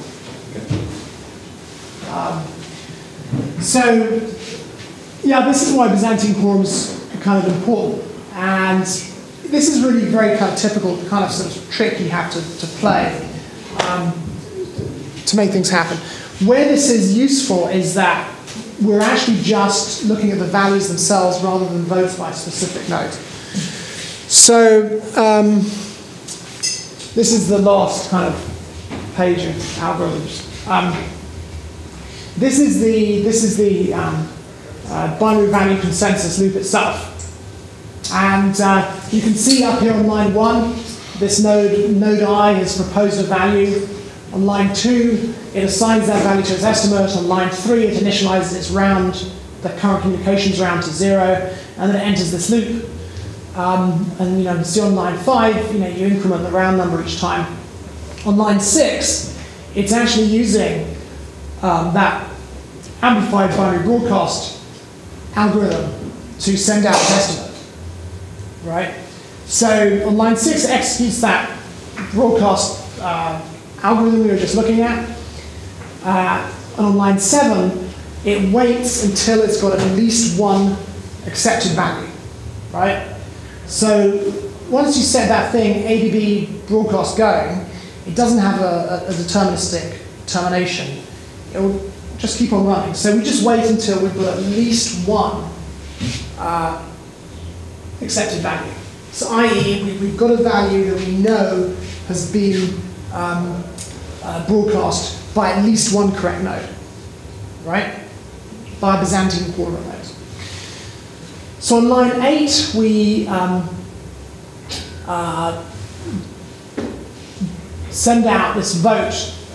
S1: So, yeah, this is why Byzantine quorums are kind of important. And this is really very kind of typical, the kind of sort of trick you have to play to make things happen. Where this is useful is that we're actually just looking at the values themselves rather than votes by a specific node. So this is the last kind of page of algorithms. This is the binary value consensus loop itself. And you can see up here on line 1, this node I has proposed a value. On line 2, it assigns that value to its estimate. On line 3, it initializes its round, the current communications round, to 0, and then it enters this loop. And you see on line 5, you increment the round number each time. On line 6, it's actually using that amplified binary broadcast algorithm to send out its estimate, right? So on line 6, it executes that broadcast algorithm we were just looking at. And on line 7, it waits until it's got at least one accepted value, right? So once you set that thing ABB broadcast going, it doesn't have a deterministic termination. It will just keep on running. So we just wait until we've got at least one accepted value. So i.e., we've got a value that we know has been broadcast by at least one correct node, right? By a Byzantine quorum of nodes. So on line 8, we send out this vote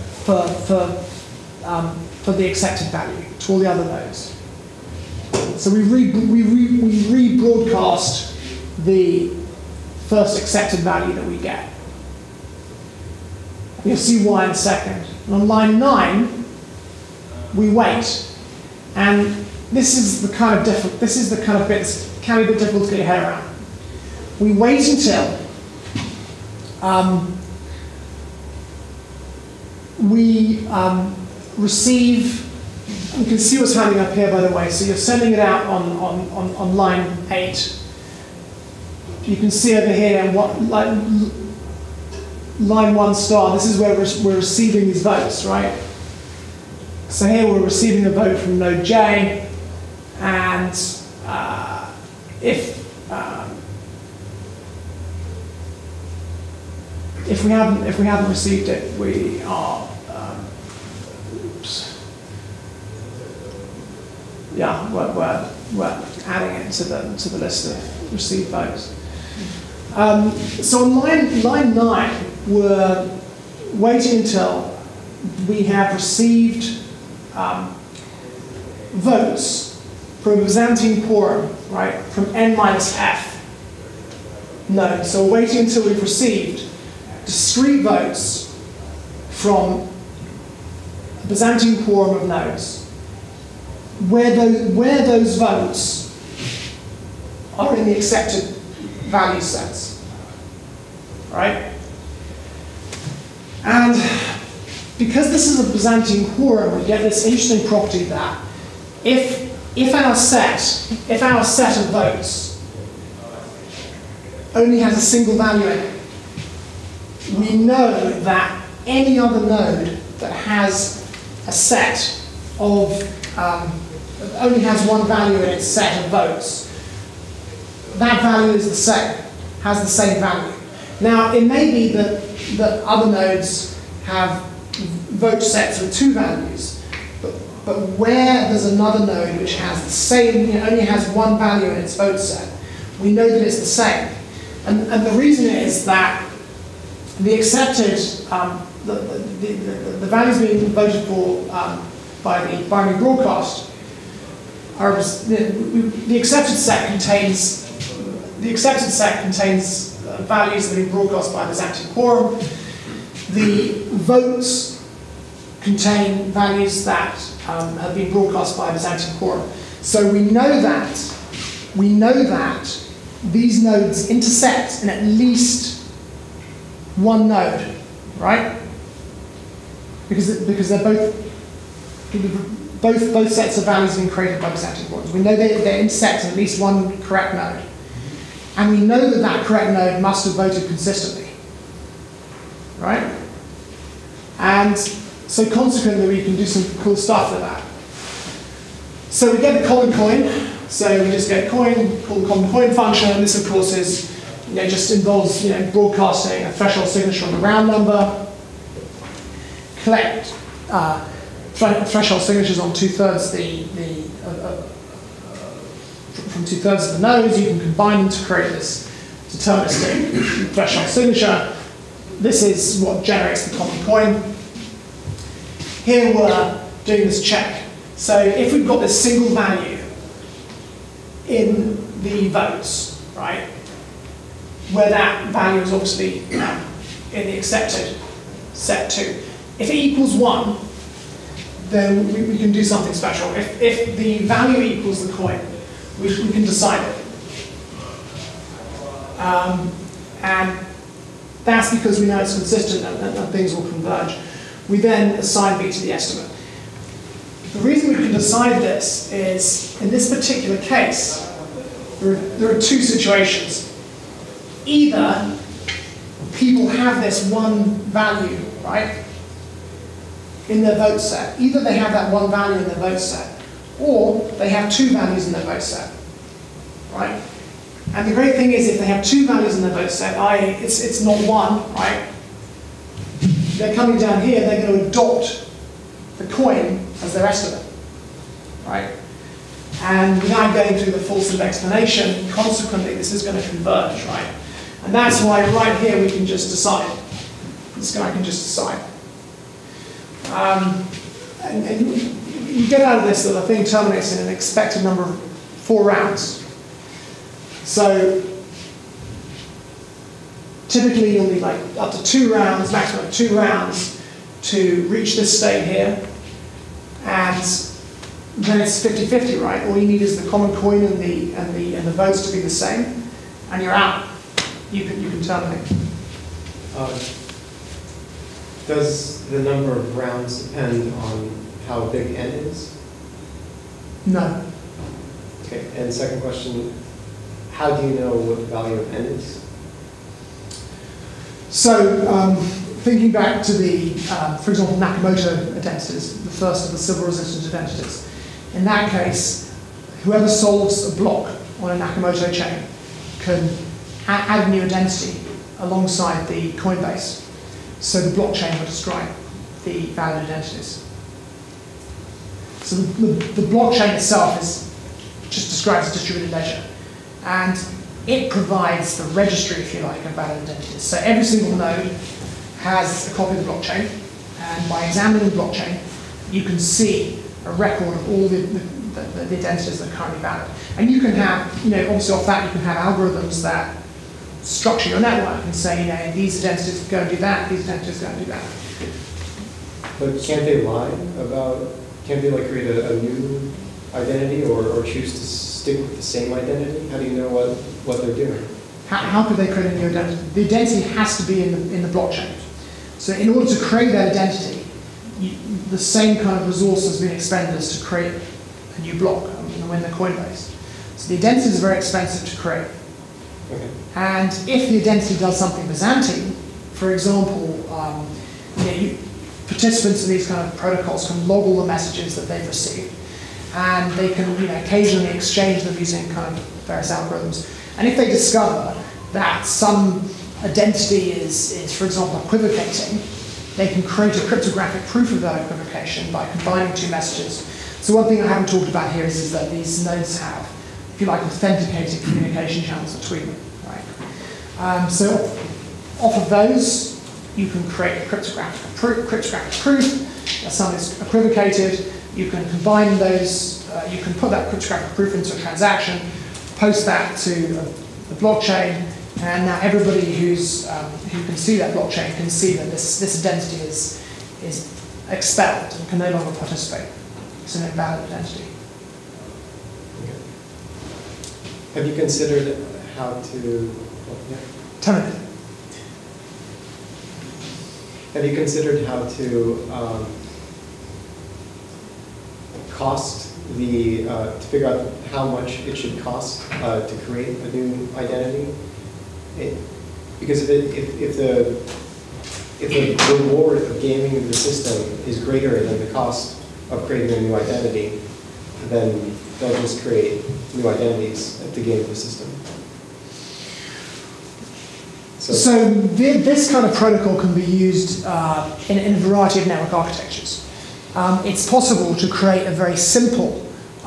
S1: for the accepted value to all the other nodes. So we rebroadcast the first accepted value that we get. You'll see why in a second. And on line 9, we wait. And this is the kind of bit that can be a bit difficult to get your head around. we wait until we receive, you can see what's happening up here, by the way. So you're sending it out on line 8. You can see over here, line 1 star, this is where we're receiving these votes, right? So here we're receiving a vote from node J, and if we haven't received it, we are we're adding it to the list of received votes. So on line 9, we're waiting until we have received votes from a Byzantine quorum, right, from n minus f node. So we're waiting until we've received discrete votes from a Byzantine quorum of nodes, where those votes are in the accepted value sets, right? And because this is a Byzantine quorum, we get this interesting property that if our set of votes only has a single value in it, we know that any other node that has a set of only has one value in its set of votes, that value is the same, has the same value. Now, it may be that other nodes have vote sets with 2 values, but where there's another node which has the same, only has one value in its vote set, we know that it's the same. And the reason is that the accepted, the values being voted for by the binary broadcast are the accepted set contains values that are being broadcast by the Byzantine quorum. The votes contain values that have been broadcast by a Byzantine quorum. So we know that these nodes intersect in at least one node, right? Because they're both sets of values have been created by Byzantine quorums. We know they intersect in at least one correct node. And we know that correct node must have voted consistently, right? And so consequently, we can do some cool stuff with that. So we get the common coin. So we just get coin, call the common coin function, and this of course is, just involves broadcasting a threshold signature on the round number, collect threshold signatures on 2/3 from 2/3 of the nodes. You can combine them to create this deterministic threshold signature. This is what generates the common coin. Here we're doing this check. So if we've got this single value in the votes, right, where that value is obviously in the accepted set 2. If it equals 1, then we can do something special. If the value equals the coin, we can decide it. And that's because we know it's consistent and things will converge. We then assign B to the estimate. The reason we can decide this is, in this particular case, there are 2 situations. Either people have this one value, right, in their vote set. Either they have that one value in their vote set, or they have 2 values in their vote set, right? And the great thing is, if they have 2 values in their vote set, i.e. it's not 1, right? They're coming down here, they're going to adopt the coin as their estimate, right? And without going through the full sort of explanation, consequently, this is going to converge, right? And that's why right here we can just decide. This guy can just decide. And you get out of this that the thing terminates in an expected number of 4 rounds. So typically you'll need like up to 2 rounds, maximum of 2 rounds to reach this state here. And then it's 50-50, right? All you need is the common coin and the votes to be the same, and you're out. You can tell me.
S3: Does the number of rounds depend on how big n is?
S1: No.
S3: Okay, and second question, how do you know what the value of n is?
S1: So, thinking back to the, for example, Nakamoto identities, the first of the civil resistance identities. In that case, whoever solves a block on a Nakamoto chain can add a new identity alongside the coin base. So the blockchain will describe the valid identities. So the blockchain itself just describes a distributed ledger. And it provides the registry, if you like, of valid identities. So every single node has a copy of the blockchain. And by examining the blockchain, you can see a record of all the identities that are currently valid. And you can have, obviously off that, you can have algorithms that structure your network and say, these identities go and do that, these identities go and do that.
S3: But can't they lie about, can't they like create a new identity or choose to stick with the same identity? How do you know what they're doing?
S1: How could they create a new identity? The identity has to be in the blockchain. So in order to create that identity, the same kind of resource has been expended as to create a new block, in the Coinbase. So the identity is very expensive to create.
S3: Okay.
S1: And if the identity does something Byzantine, for example, participants in these kind of protocols can log all the messages that they've received, and they can occasionally exchange them using kind of various algorithms. And if they discover that some identity is, for example, equivocating, they can create a cryptographic proof of that equivocation by combining two messages. So one thing I haven't talked about here is that these nodes have, if you like, authenticated communication channels between them, right? So off of those, you can create a cryptographic proof that something's equivocated. You can combine those, you can put that cryptographic proof into a transaction, post that to the blockchain, and now everybody who can see that blockchain can see that this identity is expelled and can no longer participate. It's an invalid identity.
S3: Okay. Have you considered how to?
S1: Tell me.
S3: Have you considered how to cost to figure out how much it should cost to create a new identity? Because if the reward of gaming the system is greater than the cost of creating a new identity, then they'll just create new identities to game the system.
S1: So this kind of protocol can be used in a variety of network architectures. It's possible to create a very simple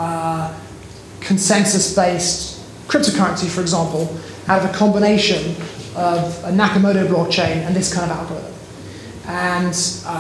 S1: consensus-based cryptocurrency, for example, out of a combination of a Nakamoto blockchain and this kind of algorithm. And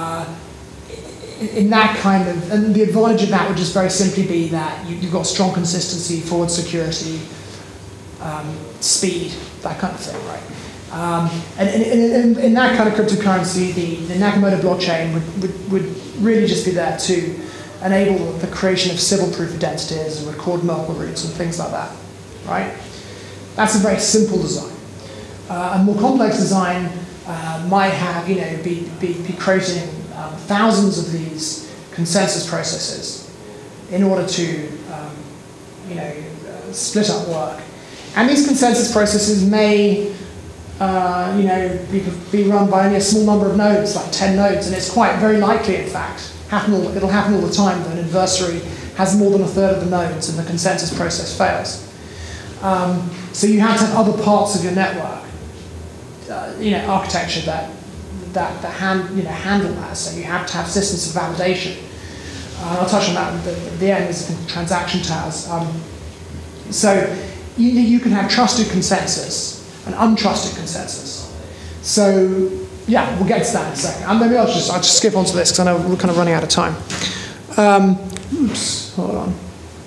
S1: in that kind of, and the advantage of that would just very simply be that you've got strong consistency, forward security, speed, that kind of thing, right? And in that kind of cryptocurrency, the Nakamoto blockchain would really just be there to enable the creation of civil proof identities and record multiple roots and things like that, right? That's a very simple design. A more complex design might have, be creating thousands of these consensus processes in order to, split up work. And these consensus processes may, be run by only a small number of nodes, like 10 nodes, and it's quite very likely, in fact, it'll happen all the time that an adversary has more than a third of the nodes and the consensus process fails. So you have to have other parts of your network, architecture that handle that. So you have to have systems of validation. I'll touch on that at the end as transaction towers. So you can have trusted consensus and untrusted consensus. So yeah, we'll get to that in a second. And maybe I'll just skip onto this because I know we're kind of running out of time. Oops, hold on.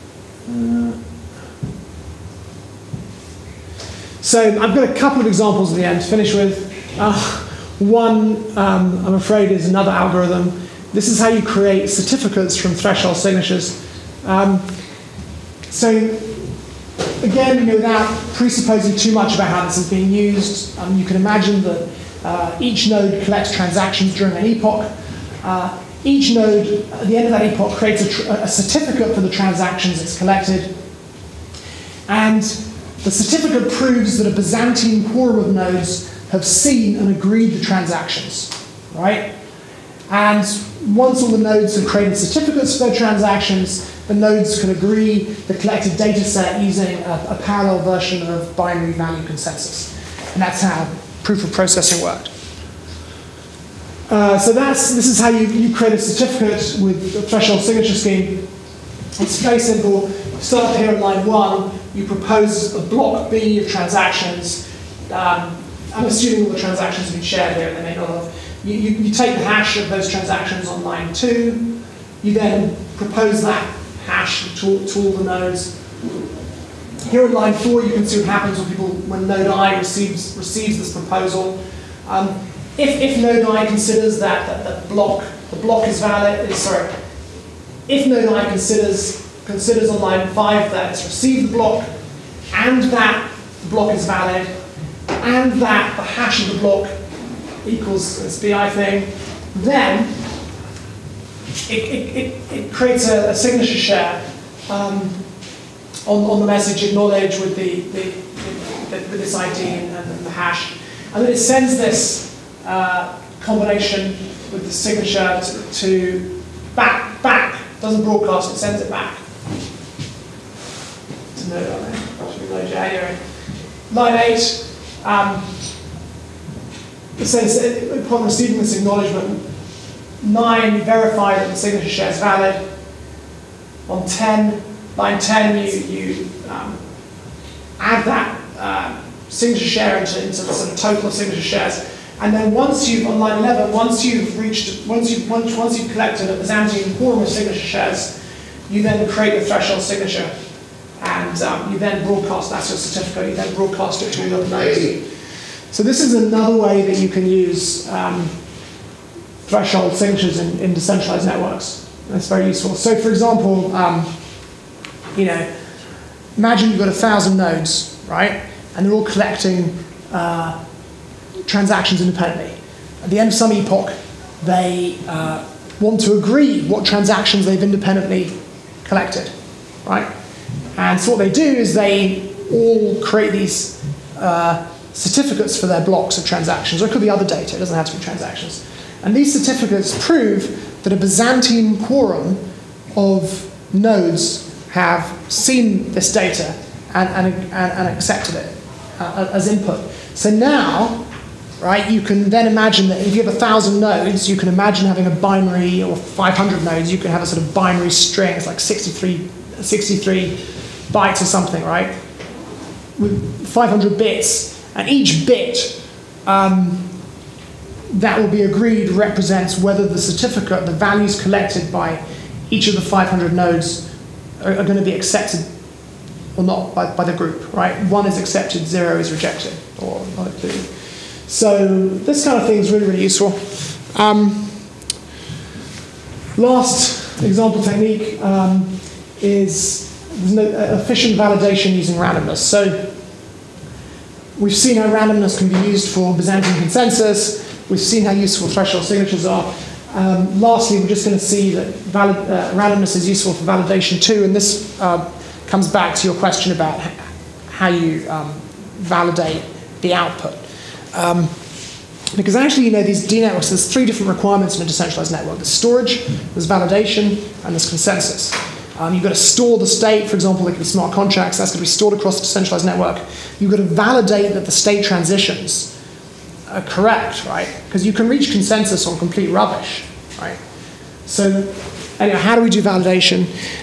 S1: So I've got a couple of examples at the end to finish with. One, I'm afraid, is another algorithm. This is how you create certificates from threshold signatures. So again, without presupposing too much about how this is being used, you can imagine that each node collects transactions during an epoch. Each node, at the end of that epoch, creates a certificate for the transactions it's collected. And the certificate proves that a Byzantine quorum of nodes have seen and agreed the transactions, right? And once all the nodes have created certificates for their transactions, the nodes can agree the collected data set using a parallel version of binary value consensus. And that's how proof of processing worked. So this is how you create a certificate with a threshold signature scheme. It's very simple. You start up here on line 1, you propose a block B of transactions. I'm assuming all the transactions have been shared here, and they may not have. You take the hash of those transactions on line 2, you then propose that hash to all the nodes. Here on line 4, you can see what happens when node I receives this proposal. If node I considers that the block is valid, if node I considers on line 5 that it's received the block, and that the block is valid, and that the hash of the block equals this BI thing, then it creates a signature share on the message acknowledge with this ID and the hash, and then it sends this combination with the signature to back, doesn't broadcast, it sends it back to node I. Line 8, it says upon receiving this acknowledgement, 9, verify that the signature share is valid. On 10, line 10, you add that signature share into the sort of total of signature shares. And then on line 11, once you've collected a Byzantine quorum of signature shares, you then create the threshold signature, and you then broadcast, that's your certificate, you then broadcast it to all the other nodes. So this is another way that you can use threshold signatures in decentralized networks. That's very useful. So for example, imagine you've got 1,000 nodes, right? And they're all collecting transactions independently. At the end of some epoch, they want to agree what transactions they've independently collected, right? And so what they do is they all create these certificates for their blocks of transactions, or it could be other data, it doesn't have to be transactions. And these certificates prove that a Byzantine quorum of nodes have seen this data and accepted it as input. So now, right, you can then imagine that if you have 1,000 nodes, you can imagine having a binary, or 500 nodes, you can have a sort of binary string, it's like 63 bytes or something, right? With 500 bits, and each bit that will be agreed represents whether the certificate, the values collected by each of the 500 nodes are going to be accepted or not by the group, right? 1 is accepted, 0 is rejected, or not included. So this kind of thing is really, really useful. Last example technique is efficient validation using randomness. So we've seen how randomness can be used for Byzantine consensus. We've seen how useful threshold signatures are. Lastly, we're just going to see that randomness is useful for validation too, and this comes back to your question about how you validate the output. Because actually, these D networks, there's 3 different requirements in a decentralized network. There's storage, there's validation, and there's consensus. You've got to store the state, for example, like in smart contracts, that's going to be stored across the decentralized network. You've got to validate that the state transitions are correct, right? Because you can reach consensus on complete rubbish, right? So anyway, how do we do validation?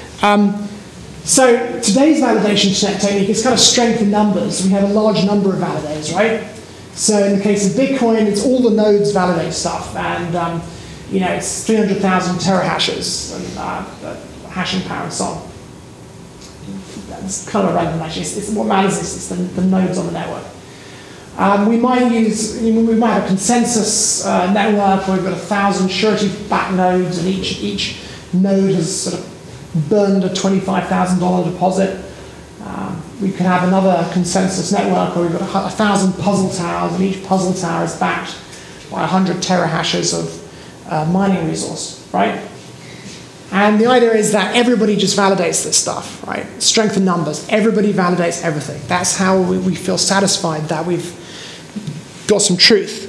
S1: So today's validation technique is kind of strength in numbers. We have a large number of validators, right? So in the case of Bitcoin, it's all the nodes validate stuff, and it's 300,000 terahashes and hashing power and so on. That's kind of random, actually. What matters is the nodes on the network. We might have a consensus network where we've got 1,000 surety-backed nodes, and each node has sort of burned a $25,000 deposit. we could have another consensus network where we've got 1,000 puzzle towers, and each puzzle tower is backed by 100 terahashes of mining resource, right? And the idea is that everybody just validates this stuff, right? Strength in numbers. Everybody validates everything. That's how we feel satisfied that we've got some truth.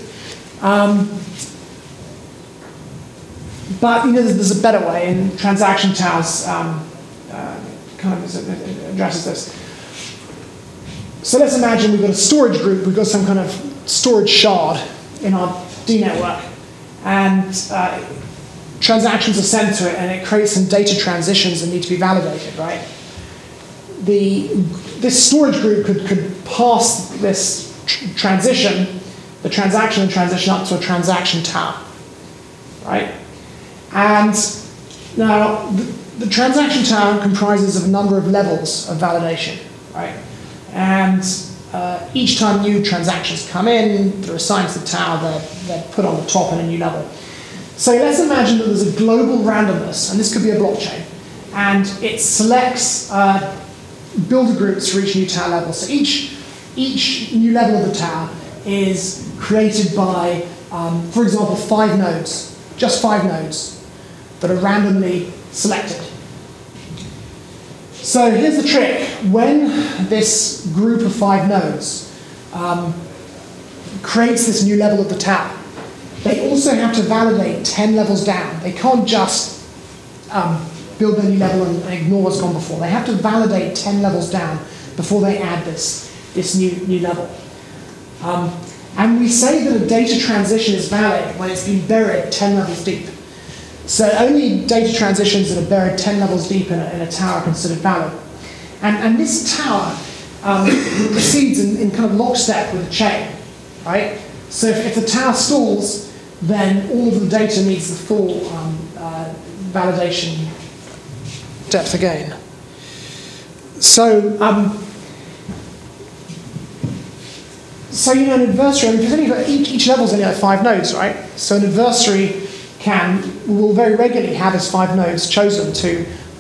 S1: But there's a better way, and transaction towers kind of addresses this. So let's imagine we've got a storage group, we've got some kind of storage shard in our D network, and transactions are sent to it, and it creates some data transitions that need to be validated, right? This storage group could pass this transition, the transaction and transition up to a transaction tower, right? And now the transaction tower comprises of a number of levels of validation, right? And each time new transactions come in, they're assigned to the tower, they're put on the top in a new level. So let's imagine that there's a global randomness, and this could be a blockchain, and it selects builder groups for each new tower level. So each new level of the tower is created by, for example, 5 nodes, just 5 nodes that are randomly selected. So here's the trick. When this group of 5 nodes creates this new level of the tower, they also have to validate 10 levels down. They can't just build a new level and ignore what's gone before. They have to validate 10 levels down before they add this new level. And we say that a data transition is valid when it's been buried 10 levels deep. So only data transitions that are buried 10 levels deep in a tower are considered valid. And this tower proceeds in kind of lockstep with the chain, right? So if the tower stalls, then all of the data needs the full validation depth again. So, an adversary, because each level's only like 5 nodes, right? So an adversary will very regularly have his 5 nodes chosen to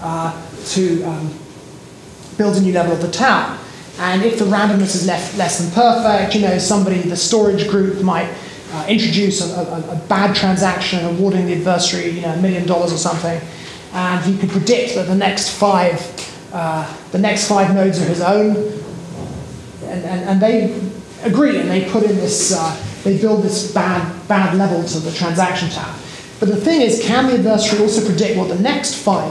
S1: build a new level of the tower. And if the randomness is less than perfect, the storage group might introduce a bad transaction awarding the adversary $1 million or something, and he could predict that the next five nodes are his own, and they agree, and they put in this, they build this bad level to the transaction tower. But the thing is, can the adversary also predict who the next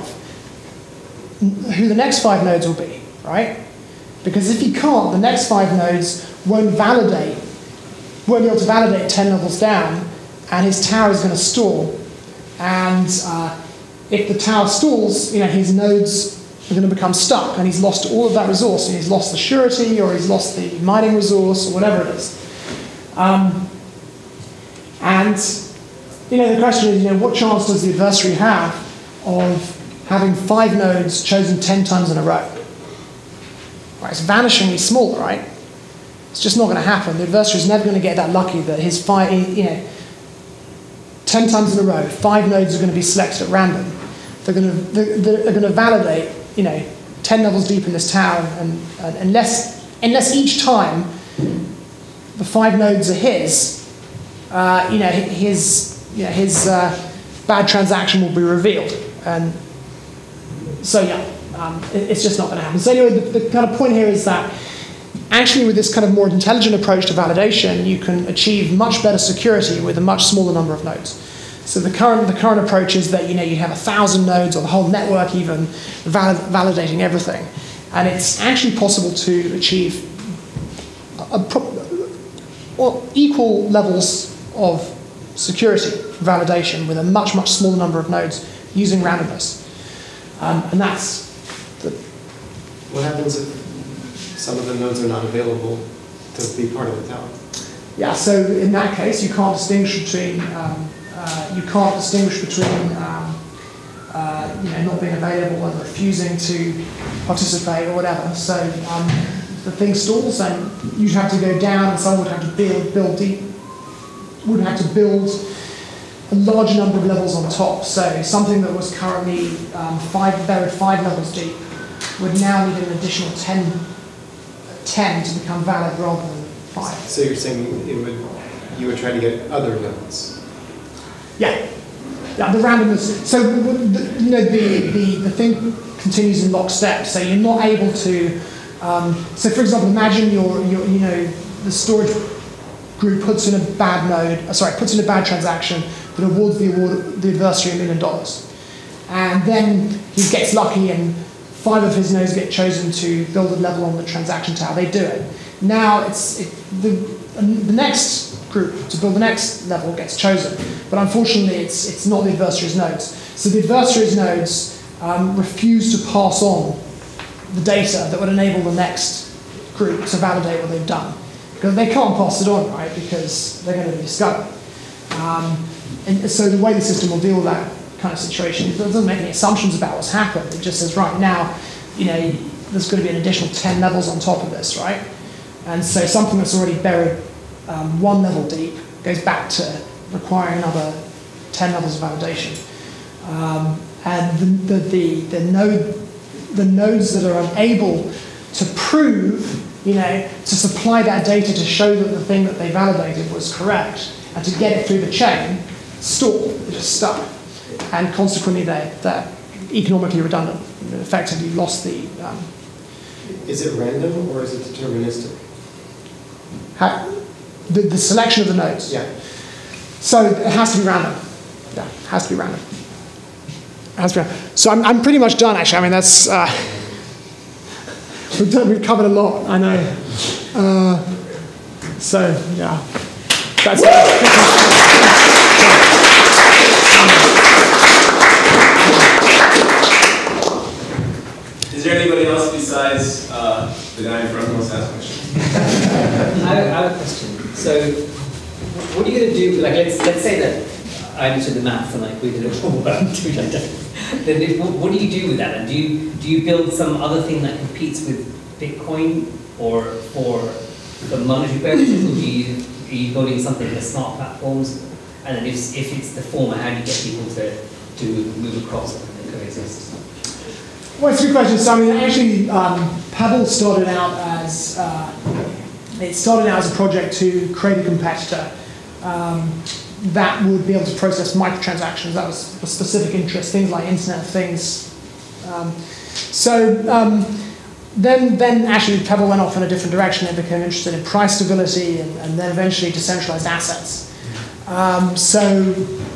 S1: 5 nodes will be, right? Because if he can't, the next 5 nodes won't be able to validate 10 levels down, and his tower is going to stall. And if the tower stalls, his nodes are going to become stuck, and he's lost all of that resource, and he's lost the surety, or he's lost the mining resource, or whatever it is. The question is, what chance does the adversary have of having 5 nodes chosen 10 times in a row? Right, it's vanishingly small, right? It's just not going to happen. The adversary is never going to get that lucky that his 10 times in a row, 5 nodes are going to be selected at random. They're going to validate, 10 levels deep in this tower, and unless each time the 5 nodes are his bad transaction will be revealed. And so it's just not going to happen. So anyway, the kind of point here is that actually with this kind of more intelligent approach to validation, you can achieve much better security with a much smaller number of nodes. So the current approach is that you have 1,000 nodes, or the whole network even, validating everything. And it's actually possible to achieve equal levels of security validation with a much smaller number of nodes using randomness. And that's
S3: what happens if some of the nodes are not available to be part of the tower?
S1: Yeah, so in that case, you can't distinguish between not being available and refusing to participate or whatever. So the thing stalls, and you'd have to go down, and someone would have to build deep. Would have to build a large number of levels on top. So something that was currently buried 5 levels deep would now need an additional 10 10 to become valid rather than 5.
S3: So you're saying you would try to get other nodes?
S1: Yeah. Yeah, the randomness. So the thing continues in lockstep. So you're not able to. So for example, imagine the storage group puts in a bad puts in a bad transaction that awards the adversary $1 million, and then he gets lucky and 5 of his nodes get chosen to build a level on the transaction tower. They do it. Now the next group to build the next level gets chosen, but unfortunately it's not the adversary's nodes. So the adversary's nodes refuse to pass on the data that would enable the next group to validate what they've done, because they can't pass it on, right? Because they're going to be discovered. And so the way the system will deal with that kind of situation, it doesn't make any assumptions about what's happened. It just says, right now, there's going to be an additional 10 levels on top of this, right? And so something that's already buried 1 level deep goes back to requiring another 10 levels of validation. And the nodes that are unable to prove, to supply that data to show that the thing that they validated was correct and to get it through the chain, stall, they're just stuck. And consequently, they're economically redundant. Effectively lost the...
S3: Is it random or is it deterministic?
S1: The selection of the nodes.
S3: Yeah.
S1: So it has to be random. Yeah, it has to be random. So I'm pretty much done, actually. I mean, that's... we've covered a lot, I know. So, yeah. That's it.
S6: Is there anybody else besides the guy in front who wants to ask a question?
S2: I have a question. So, what are you going to do? Like, let's say that I understood the maths and we did a full work, which I don't. Then what do you do with that? And do you build some other thing that competes with Bitcoin or for monetary purposes, or are you building something for smart platforms? And then if it's the former, how do you get people to move across and coexist?
S1: Well, it's a good question. So, I mean, actually, Pebble started out as a project to create a competitor that would be able to process microtransactions. That was a specific interest, things like Internet of Things. Then actually Pebble went off in a different direction. It became interested in price stability and then eventually decentralized assets. So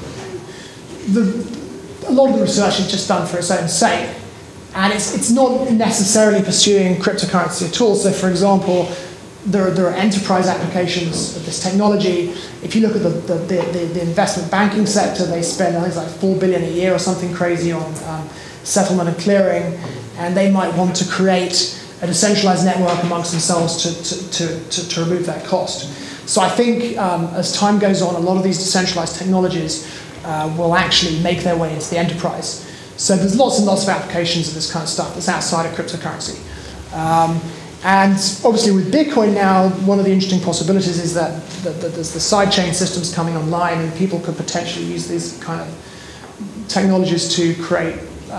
S1: a lot of the research is just done for its own sake. And it's not necessarily pursuing cryptocurrency at all. So for example, there are enterprise applications of this technology. If you look at the investment banking sector, they spend, I think it's like $4 billion a year or something crazy on settlement and clearing, and they might want to create a decentralized network amongst themselves to remove that cost. So I think as time goes on, a lot of these decentralized technologies will actually make their way into the enterprise. So there's lots and lots of applications of this kind of stuff that's outside of cryptocurrency. And obviously with Bitcoin now, one of the interesting possibilities is that there's the sidechain systems coming online, and people could potentially use these kind of technologies to create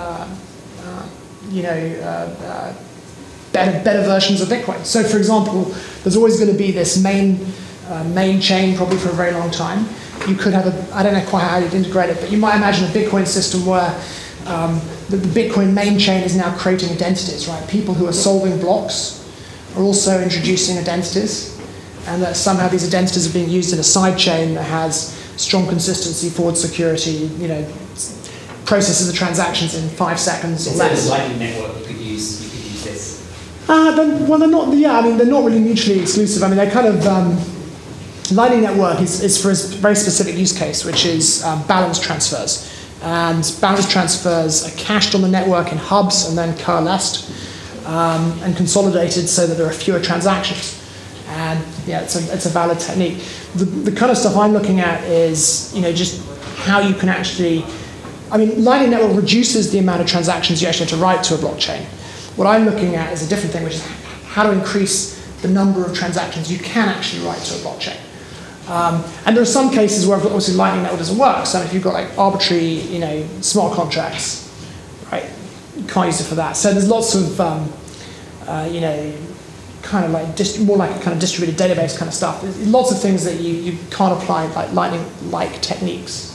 S1: better versions of Bitcoin. So for example, there's always going to be this main chain probably for a very long time. You could have I don't know quite how you'd integrate it, but you might imagine a Bitcoin system where the Bitcoin main chain is now creating identities, right? People who are solving blocks are also introducing identities, and that somehow these identities are being used in a side chain that has strong consistency, forward security, processes the transactions in 5 seconds or less.
S2: Instead of a Lightning network, you could use this.
S1: Well, they're not. Yeah, I mean, they're not really mutually exclusive. I mean, they're kind of. Lightning network is for a very specific use case, which is balance transfers. And balance transfers are cached on the network in hubs and then coalesced and consolidated so that there are fewer transactions. And yeah, it's a valid technique. The kind of stuff I'm looking at is just how you can actually. I mean, Lightning network reduces the amount of transactions you actually have to write to a blockchain. What I'm looking at is a different thing, which is how to increase the number of transactions you can actually write to a blockchain. And there are some cases where obviously Lightning network doesn't work. So if you've got like arbitrary, smart contracts, right, you can't use it for that. So there's lots of, kind of like more like a kind of distributed database kind of stuff. There's lots of things that you can't apply like Lightning-like techniques.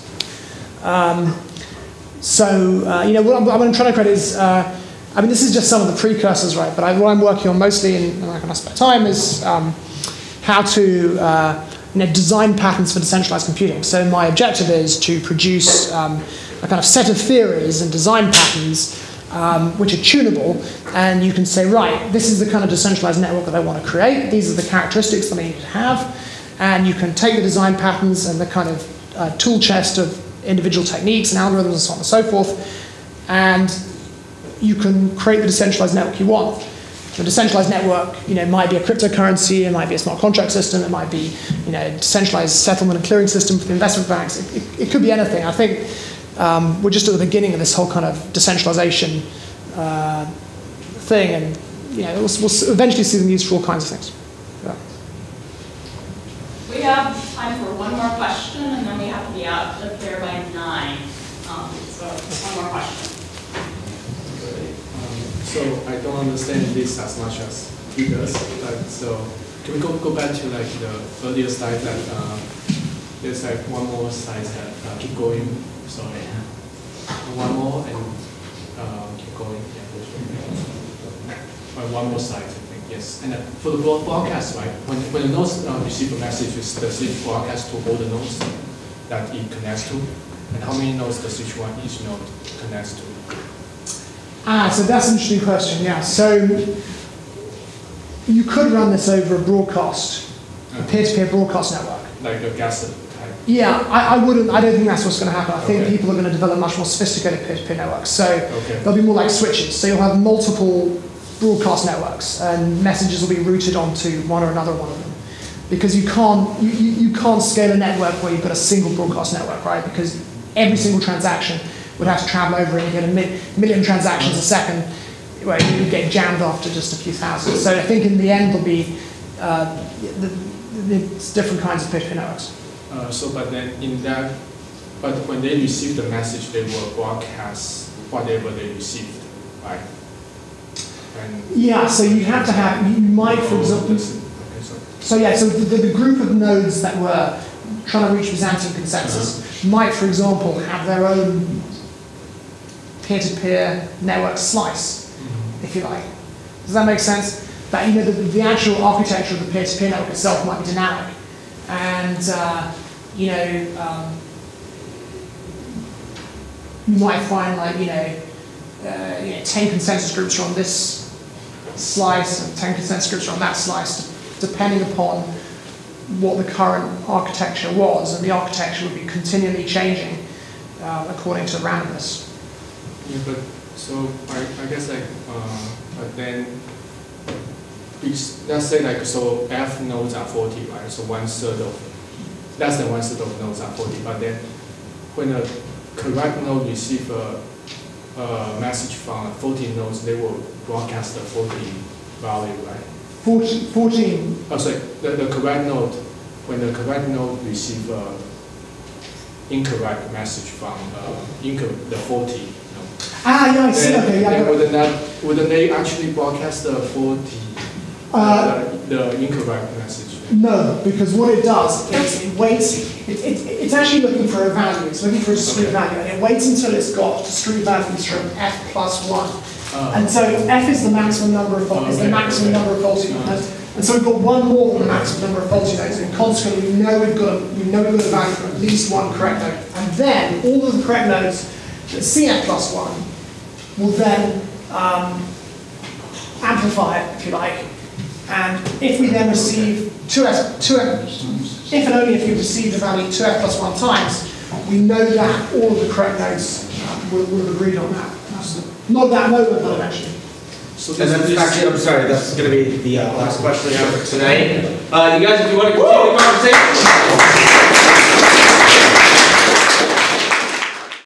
S1: You know, what I'm trying to create is, I mean, this is just some of the precursors, right? But what I'm working on mostly in my kind of spare time is how to you know, design patterns for decentralized computing. So my objective is to produce a kind of set of theories and design patterns which are tunable, and you can say, right, this is the kind of decentralized network that I want to create. These are the characteristics that I need to have, and you can take the design patterns and the kind of tool chest of individual techniques and algorithms and so on and so forth, and you can create the decentralized network you want. The decentralized network, you know, might be a cryptocurrency, it might be a smart contract system, it might be, you know, a decentralized settlement and clearing system for the investment banks. It could be anything. I think we're just at the beginning of this whole kind of decentralization thing, and you know, we'll eventually see them used for all kinds of things. Yeah.
S7: We have time for one more question, and then we have to be out of here by 9. So one more question.
S8: So I don't understand this as much as he does. Like, so can we go back to like the earlier slide that there's like one more slide that keep going. Sorry, one more and keep going. Yeah, one more slide, I think. Yes, and for the broadcast, right? When the nodes receive a message, does it broadcast to all the nodes that it connects to? And how many nodes does each node connects to?
S1: So that's an interesting question, yeah. So you could run this over a broadcast, a peer-to-peer broadcast network.
S8: Like a gas type?
S1: Yeah, I don't think that's what's going to happen. I think people are going to develop much more sophisticated peer-to-peer networks. So they'll be more like switches. So you'll have multiple broadcast networks, and messages will be routed onto one or another one of them. Because you can't scale a network where you've got a single broadcast network, right? Because every single transaction would have to travel over and get a million transactions a second, where you would get jammed after just a few thousand. So I think in the end there'll be different kinds of peer-to-peer networks.
S8: But then but when they receive the message, they will broadcast whatever they received, right? And
S1: yeah, so you have to have, you might, for example, so the group of nodes that were trying to reach Byzantine consensus might, for example, have their own peer-to-peer network slice, if you like. Does that make sense? That, you know, the actual architecture of the peer-to-peer network itself might be dynamic, and you know, you might find like 10 consensus groups are on this slice and 10 consensus groups are on that slice, depending upon what the current architecture was, and the architecture would be continually changing according to randomness.
S8: Yeah, but so I guess like, but then let's say like, so F nodes are 40, right? So less than 1/3 of nodes are 40. But then when a correct node receives a message from 40 nodes, they will broadcast the 40 value, right?
S1: 14.
S8: Oh, sorry. The correct node, when the correct node receives incorrect message from the 40.
S1: Yeah, I see. Okay,
S8: yeah. Wouldn't they actually broadcast the 40, the incorrect message?
S1: No, because what it does is it waits. It's actually looking for a value. It's looking for a discrete value, and it waits until it's got discrete values from f plus 1. And so f is the maximum number of faulty nodes. And so we've got one more than the maximum number of faulty nodes, and consequently we know we've got a value for at least one correct node. And then all of the correct nodes that see f plus 1 will then amplify it, if you like. And if we then receive if and only if we receive the value 2f plus 1 times, we know that all of the correct nodes will have agreed on that. Not that moment, but eventually.
S9: So and that's actually, I'm sorry, that's going to be the last question we have for tonight. You guys, if you want to continue the conversation.